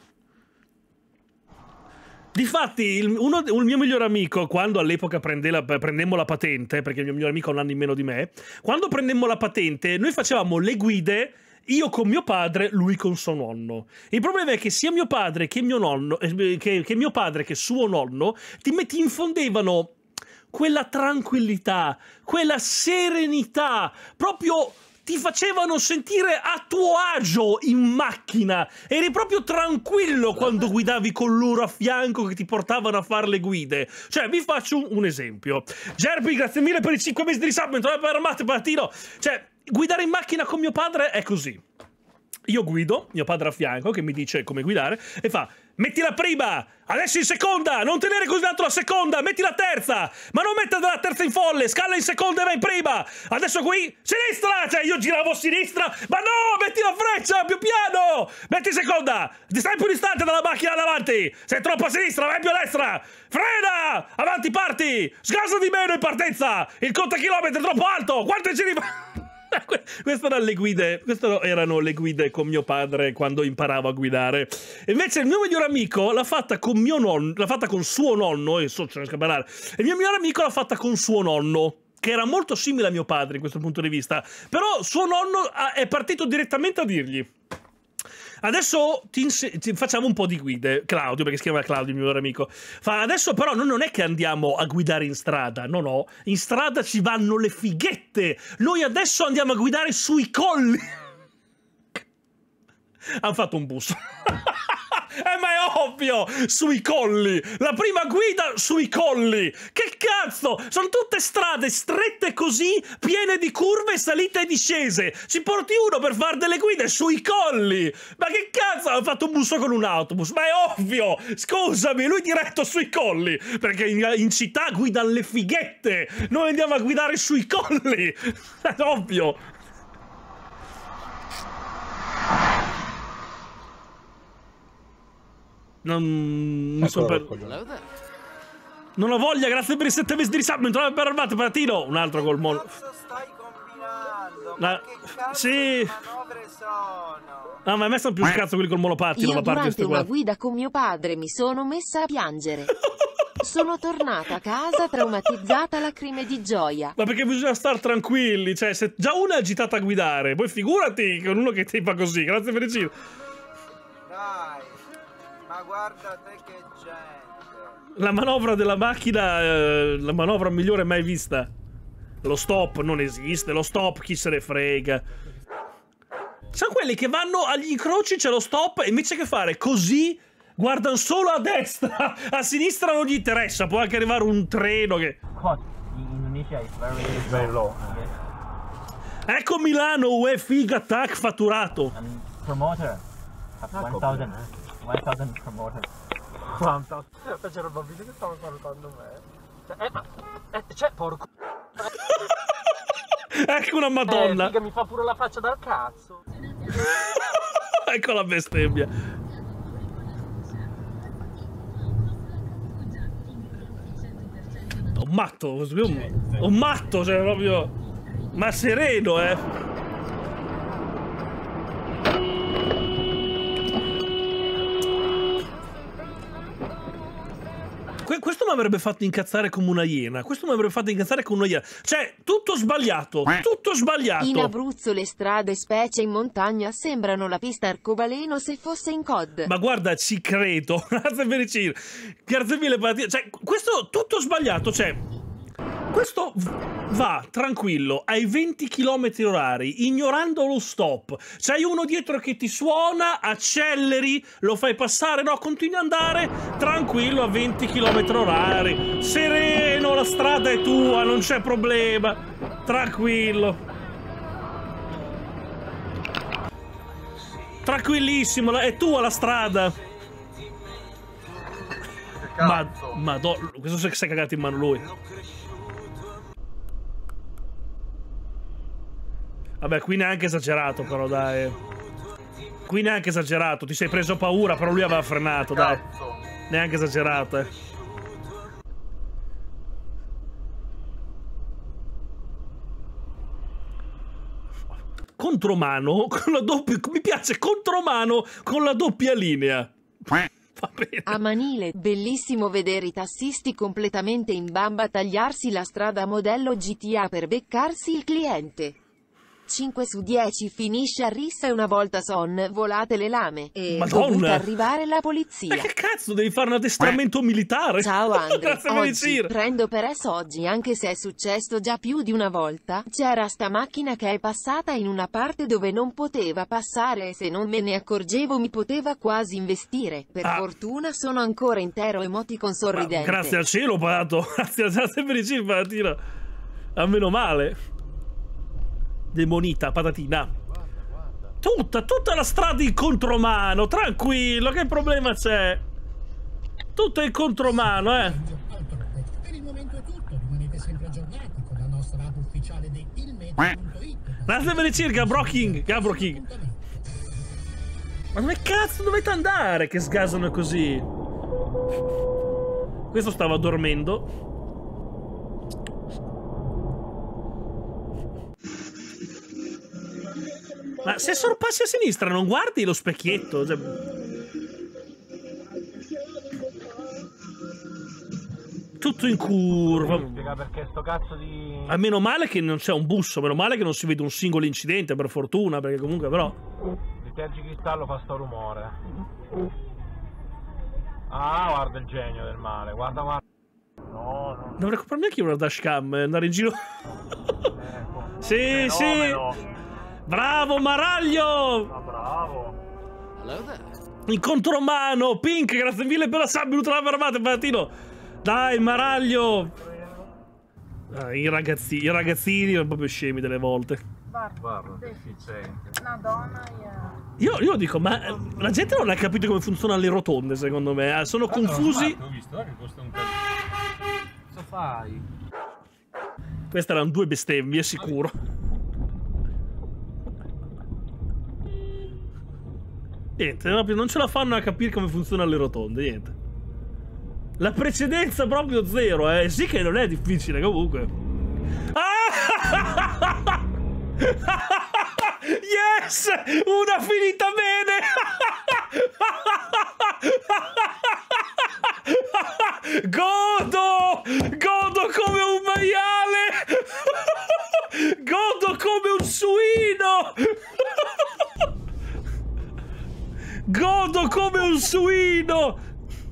Difatti, il, uno, il mio migliore amico, quando all'epoca prende la, prendemmo la patente, perché il mio migliore amico ha un anno in meno di me, quando prendemmo la patente, noi facevamo le guide, io con mio padre, lui con suo nonno. Il problema è che sia mio padre che mio nonno, eh, che, che mio padre che suo nonno, ti, ti infondevano quella tranquillità, quella serenità, proprio ti facevano sentire a tuo agio in macchina. Eri proprio tranquillo quando guidavi con loro a fianco che ti portavano a fare le guide. Cioè, vi faccio un, un esempio. Gerbi, grazie mille per i cinque mesi di risabito, per armate, Patino. Cioè, guidare in macchina con mio padre è così. Io guido, mio padre a fianco, che mi dice come guidare, e fa: metti la prima, adesso in seconda, non tenere così tanto la seconda, metti la terza, ma non mettere la terza in folle, scala in seconda e vai in prima, adesso qui, sinistra, cioè io giravo a sinistra, ma no, metti la freccia, più piano, metti in seconda, ti stai più distante dalla macchina davanti, sei troppo a sinistra, vai più a destra, frena, avanti parti, sgasa di meno in partenza, il contachilometri è troppo alto, quanti giri fa? Queste erano le guide, queste erano le guide con mio padre quando imparavo a guidare. E invece il mio migliore amico l'ha fatta con mio nonno, l'ha fatta con suo nonno, e so, ce ne scappare. E il mio migliore amico l'ha fatta con suo nonno, che era molto simile a mio padre in questo punto di vista. Però suo nonno è partito direttamente a dirgli: adesso ti, ti facciamo un po' di guide, Claudio, perché si chiama Claudio, il mio migliore amico. Fa, adesso però non, non è che andiamo a guidare in strada, no no, in strada ci vanno le fighette. Noi adesso andiamo a guidare sui colli. Hanno fatto un bus. Eh, ma è ovvio, sui colli. La prima guida sui colli. Che cazzo? Sono tutte strade strette così, piene di curve, salite e discese. Ci porti uno per fare delle guide sui colli. Ma che cazzo? Hanno fatto un bus con un autobus. Ma è ovvio. Scusami, lui diretto sui colli. Perché in, in città guidano le fighette. Noi andiamo a guidare sui colli. È ovvio. Non, non so per... Non ho voglia, grazie per i sette mesi di risalto. Mi trovo ben armato, Paratino. Un altro col mono. Che cazzo stai combinando? La... Ma che cazzo sì. di manovre sono? No, ma a me sono più scazzo quelli col monopattino. Io a parte durante una qua. guida con mio padre mi sono messa a piangere. Sono tornata a casa traumatizzata, lacrime di gioia. Ma perché bisogna stare tranquilli. Cioè, se già una è agitata a guidare, poi figurati con uno che ti fa così. Grazie per il giro. Dai, ma guarda te che gente. La manovra della macchina, eh, la manovra migliore mai vista. Lo stop non esiste, lo stop chi se ne frega. Sono quelli che vanno agli incroci, c'è lo stop, e invece che fare così, guardano solo a destra, a sinistra non gli interessa, può anche arrivare un treno che... In Indonesia is very, very low. Ecco Milano, U E Figa Attack fatturato. And promoter have one thousand, one thousand promoter. Quanto? C'era il bambino che stava salutando me. Eh, ma... Eh, c'è porco... Ecco una madonna. Eh, figa, mi fa pure la faccia dal cazzo. Ecco la bestemmia. Un matto, un matto, cioè proprio... Ma sereno, eh. Questo mi avrebbe fatto incazzare come una iena. Questo mi avrebbe fatto incazzare come una iena. Cioè, tutto sbagliato. Tutto sbagliato. In Abruzzo le strade, specie in montagna, sembrano la pista arcobaleno se fosse in C O D. Ma guarda, ci credo. Grazie per il giro. Grazie mille. Cioè, questo tutto sbagliato. Cioè, questo va tranquillo ai venti chilometri orari, ignorando lo stop. C'hai uno dietro che ti suona, acceleri, lo fai passare, no, continui ad andare tranquillo a venti chilometri orari. Sereno, la strada è tua, non c'è problema. Tranquillo. Tranquillissimo, è tua la strada. Ma, madonna, questo si è cagato in mano lui. Vabbè, qui neanche esagerato, però, dai. Qui neanche esagerato. Ti sei preso paura, però lui aveva frenato, dai. Neanche esagerato, eh. Contromano con la doppia... Mi piace contromano con la doppia linea. Va bene. A Manile, bellissimo vedere i tassisti completamente in bamba tagliarsi la strada modello G T A per beccarsi il cliente. cinque su dieci finisce a rissa e una volta son volate le lame e Madonna. è dovuta arrivare la polizia. Ma che cazzo, devi fare un addestramento militare? Ciao Andre, Grazie per il oggi giro. prendo per es oggi, anche se è successo già più di una volta. C'era sta macchina che è passata in una parte dove non poteva passare e se non me ne accorgevo mi poteva quasi investire. Per Ah. fortuna sono ancora intero, emoticon sorridente. Grazie al cielo, Pato. Grazie, grazie per il giro, Patatino. A meno male. Demonita, patatina. Tutta, tutta la strada in contromano. Tranquillo, che problema c'è? Tutto in contromano, eh. Per il momento è tutto, rimanete sempre aggiornati con la nostra app ufficiale di ilmeteo punto it. Grazie per il circa, Bro King. Gabro King. Ma dove cazzo dovete andare che sgasano così? Questo stava dormendo. Ma se sorpassi a sinistra non guardi lo specchietto? Cioè... Tutto in curva. Spiega perché sto cazzo di... A meno male che non c'è un busso, meno male che non si vede un singolo incidente, per fortuna, perché comunque però... Il tergicristallo fa sto rumore. Ah, guarda il genio del male, guarda, guarda. No, no. Dovrei comprarmi anche una dashcam e andare in giro. Ecco. Sì, Fenomeno. sì. Bravo, Maraglio. Ma bravo. In contromano, Pink, grazie mille per la sub, minuto la fermata, Palatino. Dai, Maraglio. Ah, i, ragazzi, I ragazzini sono proprio scemi delle volte. Guarda, deficiente. Una donna, Io, io dico, ma la gente non ha capito come funzionano le rotonde, secondo me. Sono Ah, confusi. Ho visto che costa un cazzo. Cosa fai? Queste erano due bestemmie, sicuro. Niente, no, non ce la fanno a capire come funzionano le rotonde, niente. La precedenza proprio zero, eh. Sì che non è difficile, comunque. Ah! Yes! Una finita bene! Godo! Godo come un maiale! Godo come un suino! Godo come un suino!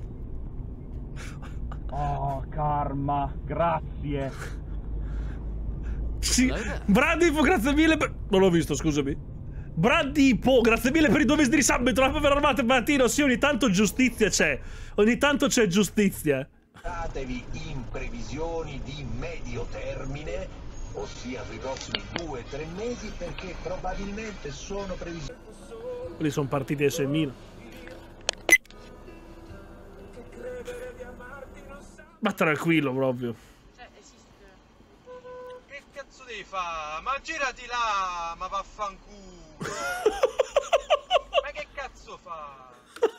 Oh, karma, grazie. Sì. Bradipo, grazie mille per... Non l'ho visto, scusami. Bradipo, grazie mille per i due mesi di sub. Troppo per armate mattino. Sì, ogni tanto giustizia c'è. Ogni tanto c'è giustizia. Datevi in previsioni di medio termine, ossia sui prossimi due tre mesi, perché probabilmente sono previsioni. Quelli sono partiti ai seimila. Ma tranquillo proprio. Che cazzo devi fare? Ma girati là, ma vaffanculo. Ma che cazzo fa?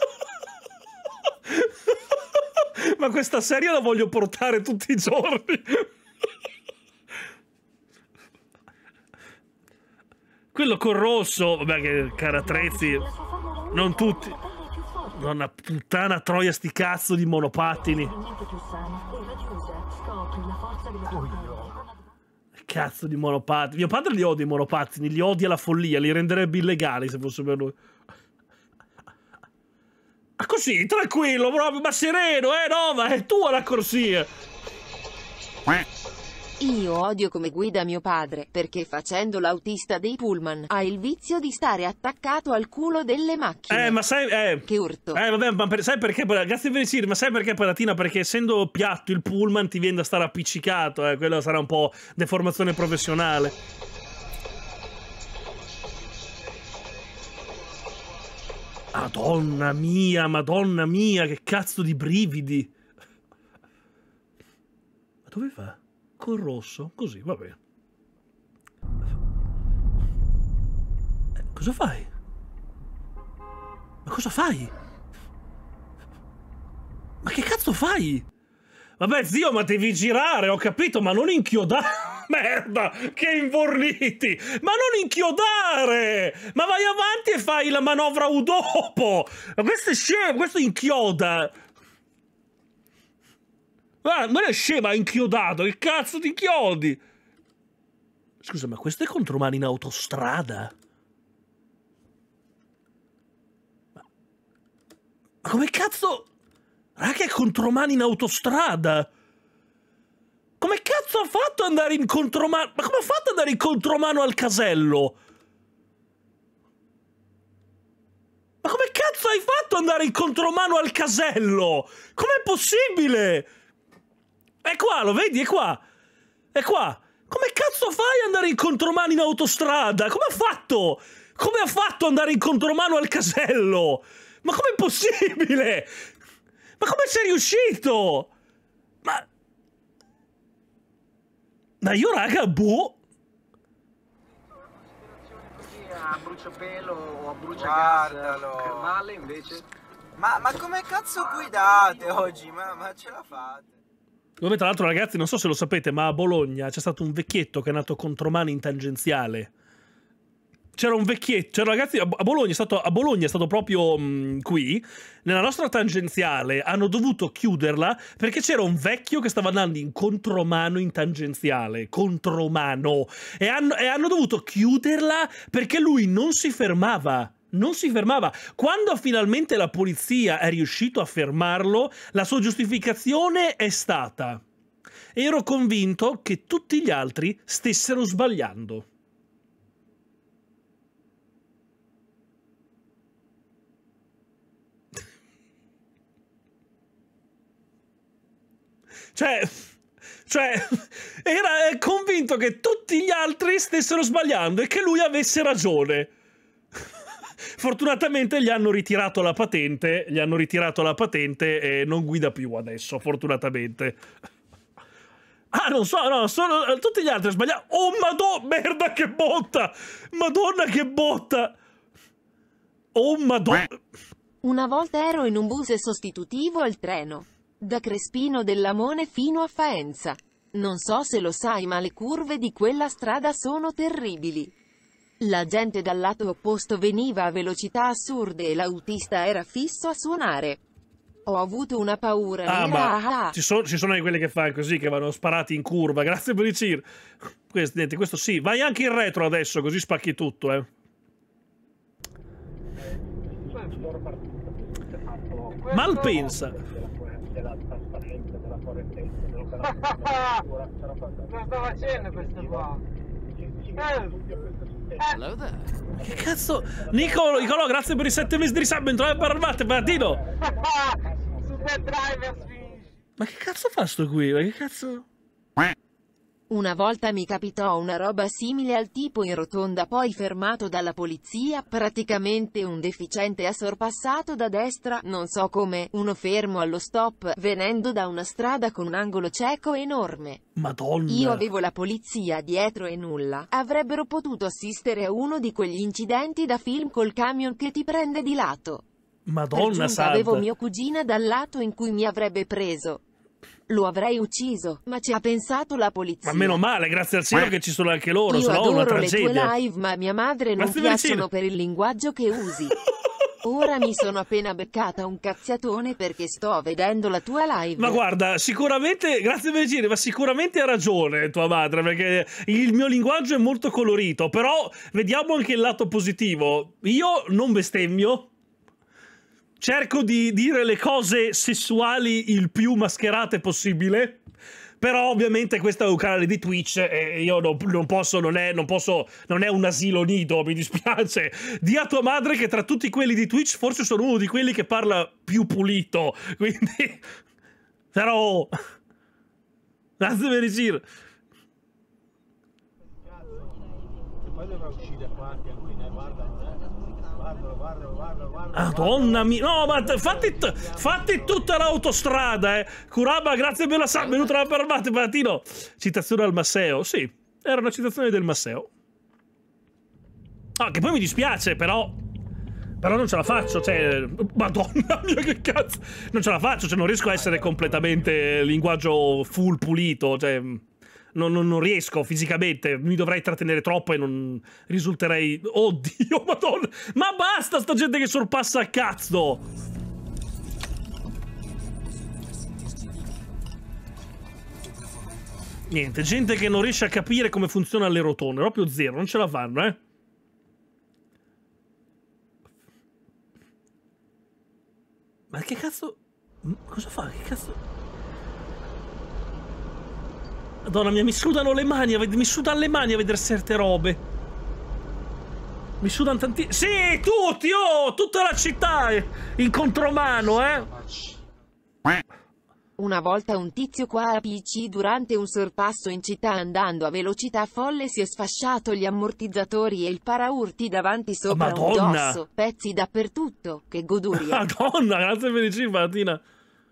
Ma questa serie la voglio portare tutti i giorni. Quello col rosso, vabbè che carattrezzi, non tutti. Donna puttana troia sti cazzo di monopattini. Cazzo di monopattini. Mio padre li odia i monopattini, li odia la follia, li renderebbe illegali se fosse per lui. Ma così, tranquillo, proprio, ma sereno, eh no, ma è tua la corsia. Io odio come guida mio padre, perché facendo l'autista dei pullman ha il vizio di stare attaccato al culo delle macchine. Eh, ma sai, eh, che urto. Eh, vabbè, ma per, sai perché? Grazie per il ma sai perché, Palatina? Perché essendo piatto il pullman ti viene da stare appiccicato, eh, quello sarà un po' deformazione professionale. Madonna mia, madonna mia, che cazzo di brividi. Ma dove va? Col rosso? Così, va bene. Eh, cosa fai? Ma cosa fai? Ma che cazzo fai? Vabbè, zio, ma devi girare, ho capito, ma non inchiodare. Merda, che invorniti! Ma non inchiodare! Ma vai avanti e fai la manovra U dopo! Ma questo è scemo, questo inchioda! Ah, non è scema, è inchiodato, che cazzo ti inchiodi? Scusa, ma questo è contromano in autostrada? Ma, ma come cazzo... Raga, che è contromano in autostrada? Come cazzo ha fatto ad andare in contromano? Ma come ha fatto ad andare in contromano al casello? Ma come cazzo hai fatto ad andare in contromano al casello? Com'è possibile? È qua, lo vedi? È qua. È qua. Come cazzo fai ad andare in contromano in autostrada? Come ha fatto? Come ha fatto ad andare in contromano al casello? Ma com'è possibile? Ma come sei riuscito? Ma... Ma io, raga, boh. A bruciapelo o a Guardalo. bruciagas Carnale invece. Ma, ma come cazzo guidate oggi? Ma, ma ce la fate? Come tra l'altro, ragazzi, non so se lo sapete, ma a Bologna c'è stato un vecchietto che è nato contromano in tangenziale. c'era un vecchietto, c'era ragazzi a Bologna, è stato, a Bologna è stato proprio mh, qui, nella nostra tangenziale, hanno dovuto chiuderla perché c'era un vecchio che stava andando in contromano in tangenziale, contromano, e hanno, e hanno dovuto chiuderla perché lui non si fermava. Non si fermava. Quando finalmente la polizia è riuscito a fermarlo, la sua giustificazione è stata: ero convinto che tutti gli altri stessero sbagliando. Cioè, cioè, era convinto che tutti gli altri stessero sbagliando e che lui avesse ragione. Fortunatamente gli hanno ritirato la patente, gli hanno ritirato la patente e non guida più adesso, fortunatamente. Ah, non so, no, sono tutti gli altri sbagliati. Oh, madonna, merda che botta! Madonna che botta! Oh, madonna! Una volta ero in un bus sostitutivo al treno, da Crespino del Lamone fino a Faenza. Non so se lo sai, ma le curve di quella strada sono terribili. La gente dal lato opposto veniva a velocità assurde e l'autista era fisso a suonare. Ho avuto una paura. Ah, nera. ma Ah. ci sono, ci sono quelli che fanno così, che vanno sparati in curva. Grazie per il Cir. Questo, niente, questo sì. Vai anche in retro adesso, così spacchi tutto, eh. Malpensa. Cosa sta facendo questo qua? Hello there. Che cazzo? Nicolo, Nicolò, grazie per i sette mesi di risab. Bentrovato per Armate, Martino. Super driver. Ma che cazzo fa sto qui? Ma che cazzo? Una volta mi capitò una roba simile al tipo in rotonda poi fermato dalla polizia, praticamente un deficiente ha sorpassato da destra, non so come, uno fermo allo stop, venendo da una strada con un angolo cieco enorme. Madonna. Io avevo la polizia dietro e nulla. Avrebbero potuto assistere a uno di quegli incidenti da film col camion che ti prende di lato. Madonna Per giunta santa. avevo mio cugina dal lato in cui mi avrebbe preso. Lo avrei ucciso, ma ci ha pensato la polizia. Ma meno male, grazie al cielo che ci sono anche loro, Io se no adoro una le tragedia. tue live, ma mia madre non Grazie per il piacciono cielo. per il linguaggio che usi. Ora mi sono appena beccata un cazziatone perché sto vedendo la tua live. Ma guarda, sicuramente, grazie per il giro, ma sicuramente ha ragione tua madre, perché il mio linguaggio è molto colorito, però vediamo anche il lato positivo. Io non bestemmio, cerco di dire le cose sessuali il più mascherate possibile, però ovviamente questo è un canale di Twitch e io non, non posso, non è, non posso, non è un asilo nido, mi dispiace. Di a tua madre che tra tutti quelli di Twitch forse sono uno di quelli che parla più pulito, quindi... Però... Grazie per il giro. Poi dovrà uscire qua anche lui, guarda, guardalo, guardalo, guardalo, guardalo. Madonna mia, no, ma fatti, fatti tutta l'autostrada, eh. Curaba, grazie per la sub, venuta per armate, Paratino. Citazione al Masseo, sì, era una citazione del Masseo. Ah, che poi mi dispiace, però... Però non ce la faccio, cioè... Madonna mia, che cazzo! Non ce la faccio, cioè non riesco a essere completamente linguaggio full pulito, cioè... Non, non, non riesco fisicamente, mi dovrei trattenere troppo e non risulterei... Oddio, madonna! Ma basta sta gente che sorpassa a cazzo! Niente, gente che non riesce a capire come funzionano le rotonde, proprio zero, non ce la fanno, eh? Ma che cazzo... Cosa fa? Che cazzo... Madonna mia, mi sudano le mani, mi sudano le mani a vedere certe robe. Mi sudano tanti... Sì, tutti, oh, tutta la città in contromano, eh. Una volta un tizio qua a P C durante un sorpasso in città andando a velocità folle si è sfasciato gli ammortizzatori e il paraurti davanti sopra Madonna. un dosso, pezzi dappertutto, che goduria. Madonna, grazie per il cibo, Martina.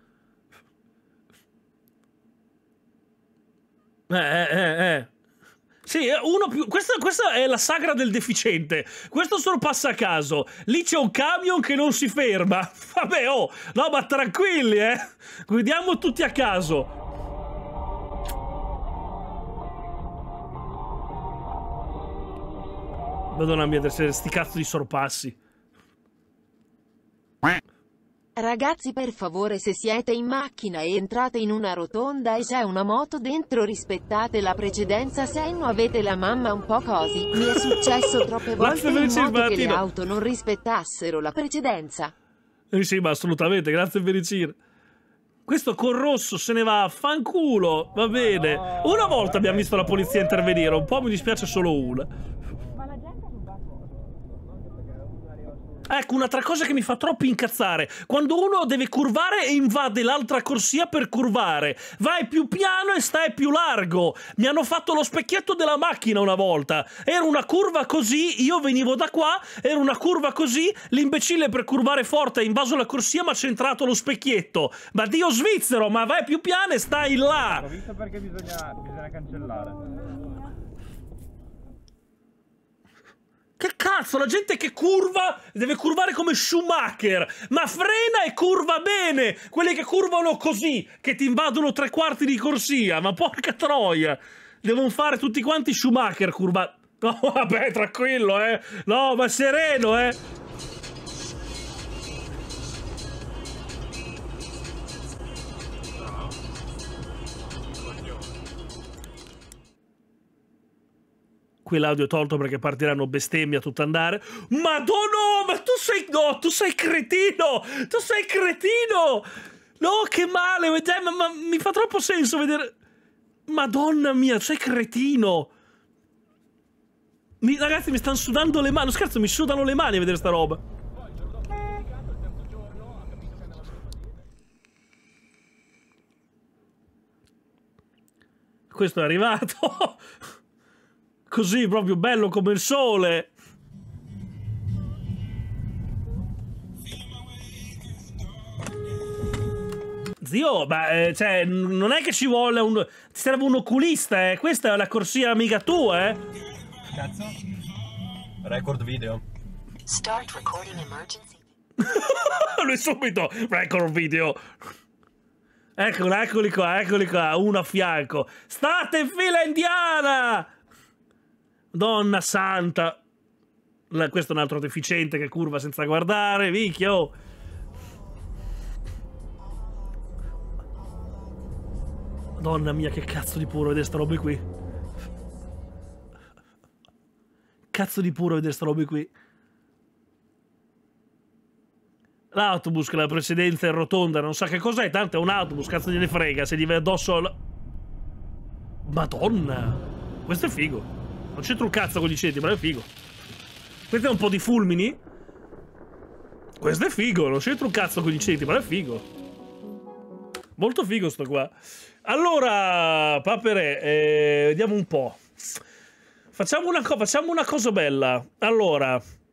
Eh, eh, eh, eh. Sì, uno più... Questa, questa è la sagra del deficiente. Questo sorpassa a caso. Lì c'è un camion che non si ferma. Vabbè, oh, no, ma tranquilli, eh. Guidiamo tutti a caso. Madonna mia, sti cazzo di sorpassi. Ragazzi, per favore, se siete in macchina e entrate in una rotonda e c'è una moto dentro, rispettate la precedenza, se no avete la mamma un po' così. Mi è successo troppe volte in moto che le auto non rispettassero la precedenza. Eh sì, ma assolutamente, grazie Vericir. Questo col rosso se ne va a fanculo, va bene. Una volta abbiamo visto la polizia intervenire, un po' mi dispiace solo una. Ecco, un'altra cosa che mi fa troppo incazzare: quando uno deve curvare e invade l'altra corsia per curvare, vai più piano e stai più largo. Mi hanno fatto lo specchietto della macchina una volta, era una curva così, io venivo da qua, era una curva così, l'imbecille per curvare forte ha invaso la corsia ma ha centrato lo specchietto. Ma Dio svizzero, ma vai più piano e stai là. Ho visto perché bisogna, bisogna cancellare. Che cazzo, la gente che curva deve curvare come Schumacher, ma frena e curva bene. Quelli che curvano così, che ti invadono tre quarti di corsia, ma porca troia, devono fare tutti quanti Schumacher curva. No, vabbè, tranquillo, eh. No, ma sereno, eh. Quell'audio è tolto perché partiranno bestemmie a tutto andare. Madonna, ma tu sei... No, tu sei cretino! Tu sei cretino! No, che male! Ma, ma, mi fa troppo senso vedere... Madonna mia, sei cretino! Mi, ragazzi, mi stanno sudando le mani. Non scherzo, mi sudano le mani a vedere sta roba. Questo è arrivato... Così, proprio bello come il sole. Zio, ma eh, cioè, non è che ci vuole un... Ti serve un oculista, eh. Questa è la corsia amica tua, eh. Cazzo? Record video. Start recording emergency. Lui subito, record video. Eccolo, eccoli qua, eccoli qua, uno a fianco. State in fila indiana! Donna santa. La, questo è un altro deficiente che curva senza guardare. Vicchio. Madonna mia, che cazzo di puro vedere sta robe qui. Cazzo di puro vedere sta robe qui. L'autobus che la precedenza è rotonda, non sa che cos'è, tanto è un autobus, cazzo gliene frega se gli va addosso al... Madonna. Questo è figo. Non c'entra un cazzo con gli centi, ma è figo. Questo è un po' di fulmini. Questo è figo, non c'entra un cazzo con gli centi, ma è figo. Molto figo sto qua. Allora, papere, eh, vediamo un po'. Facciamo una, co facciamo una cosa bella. Allora,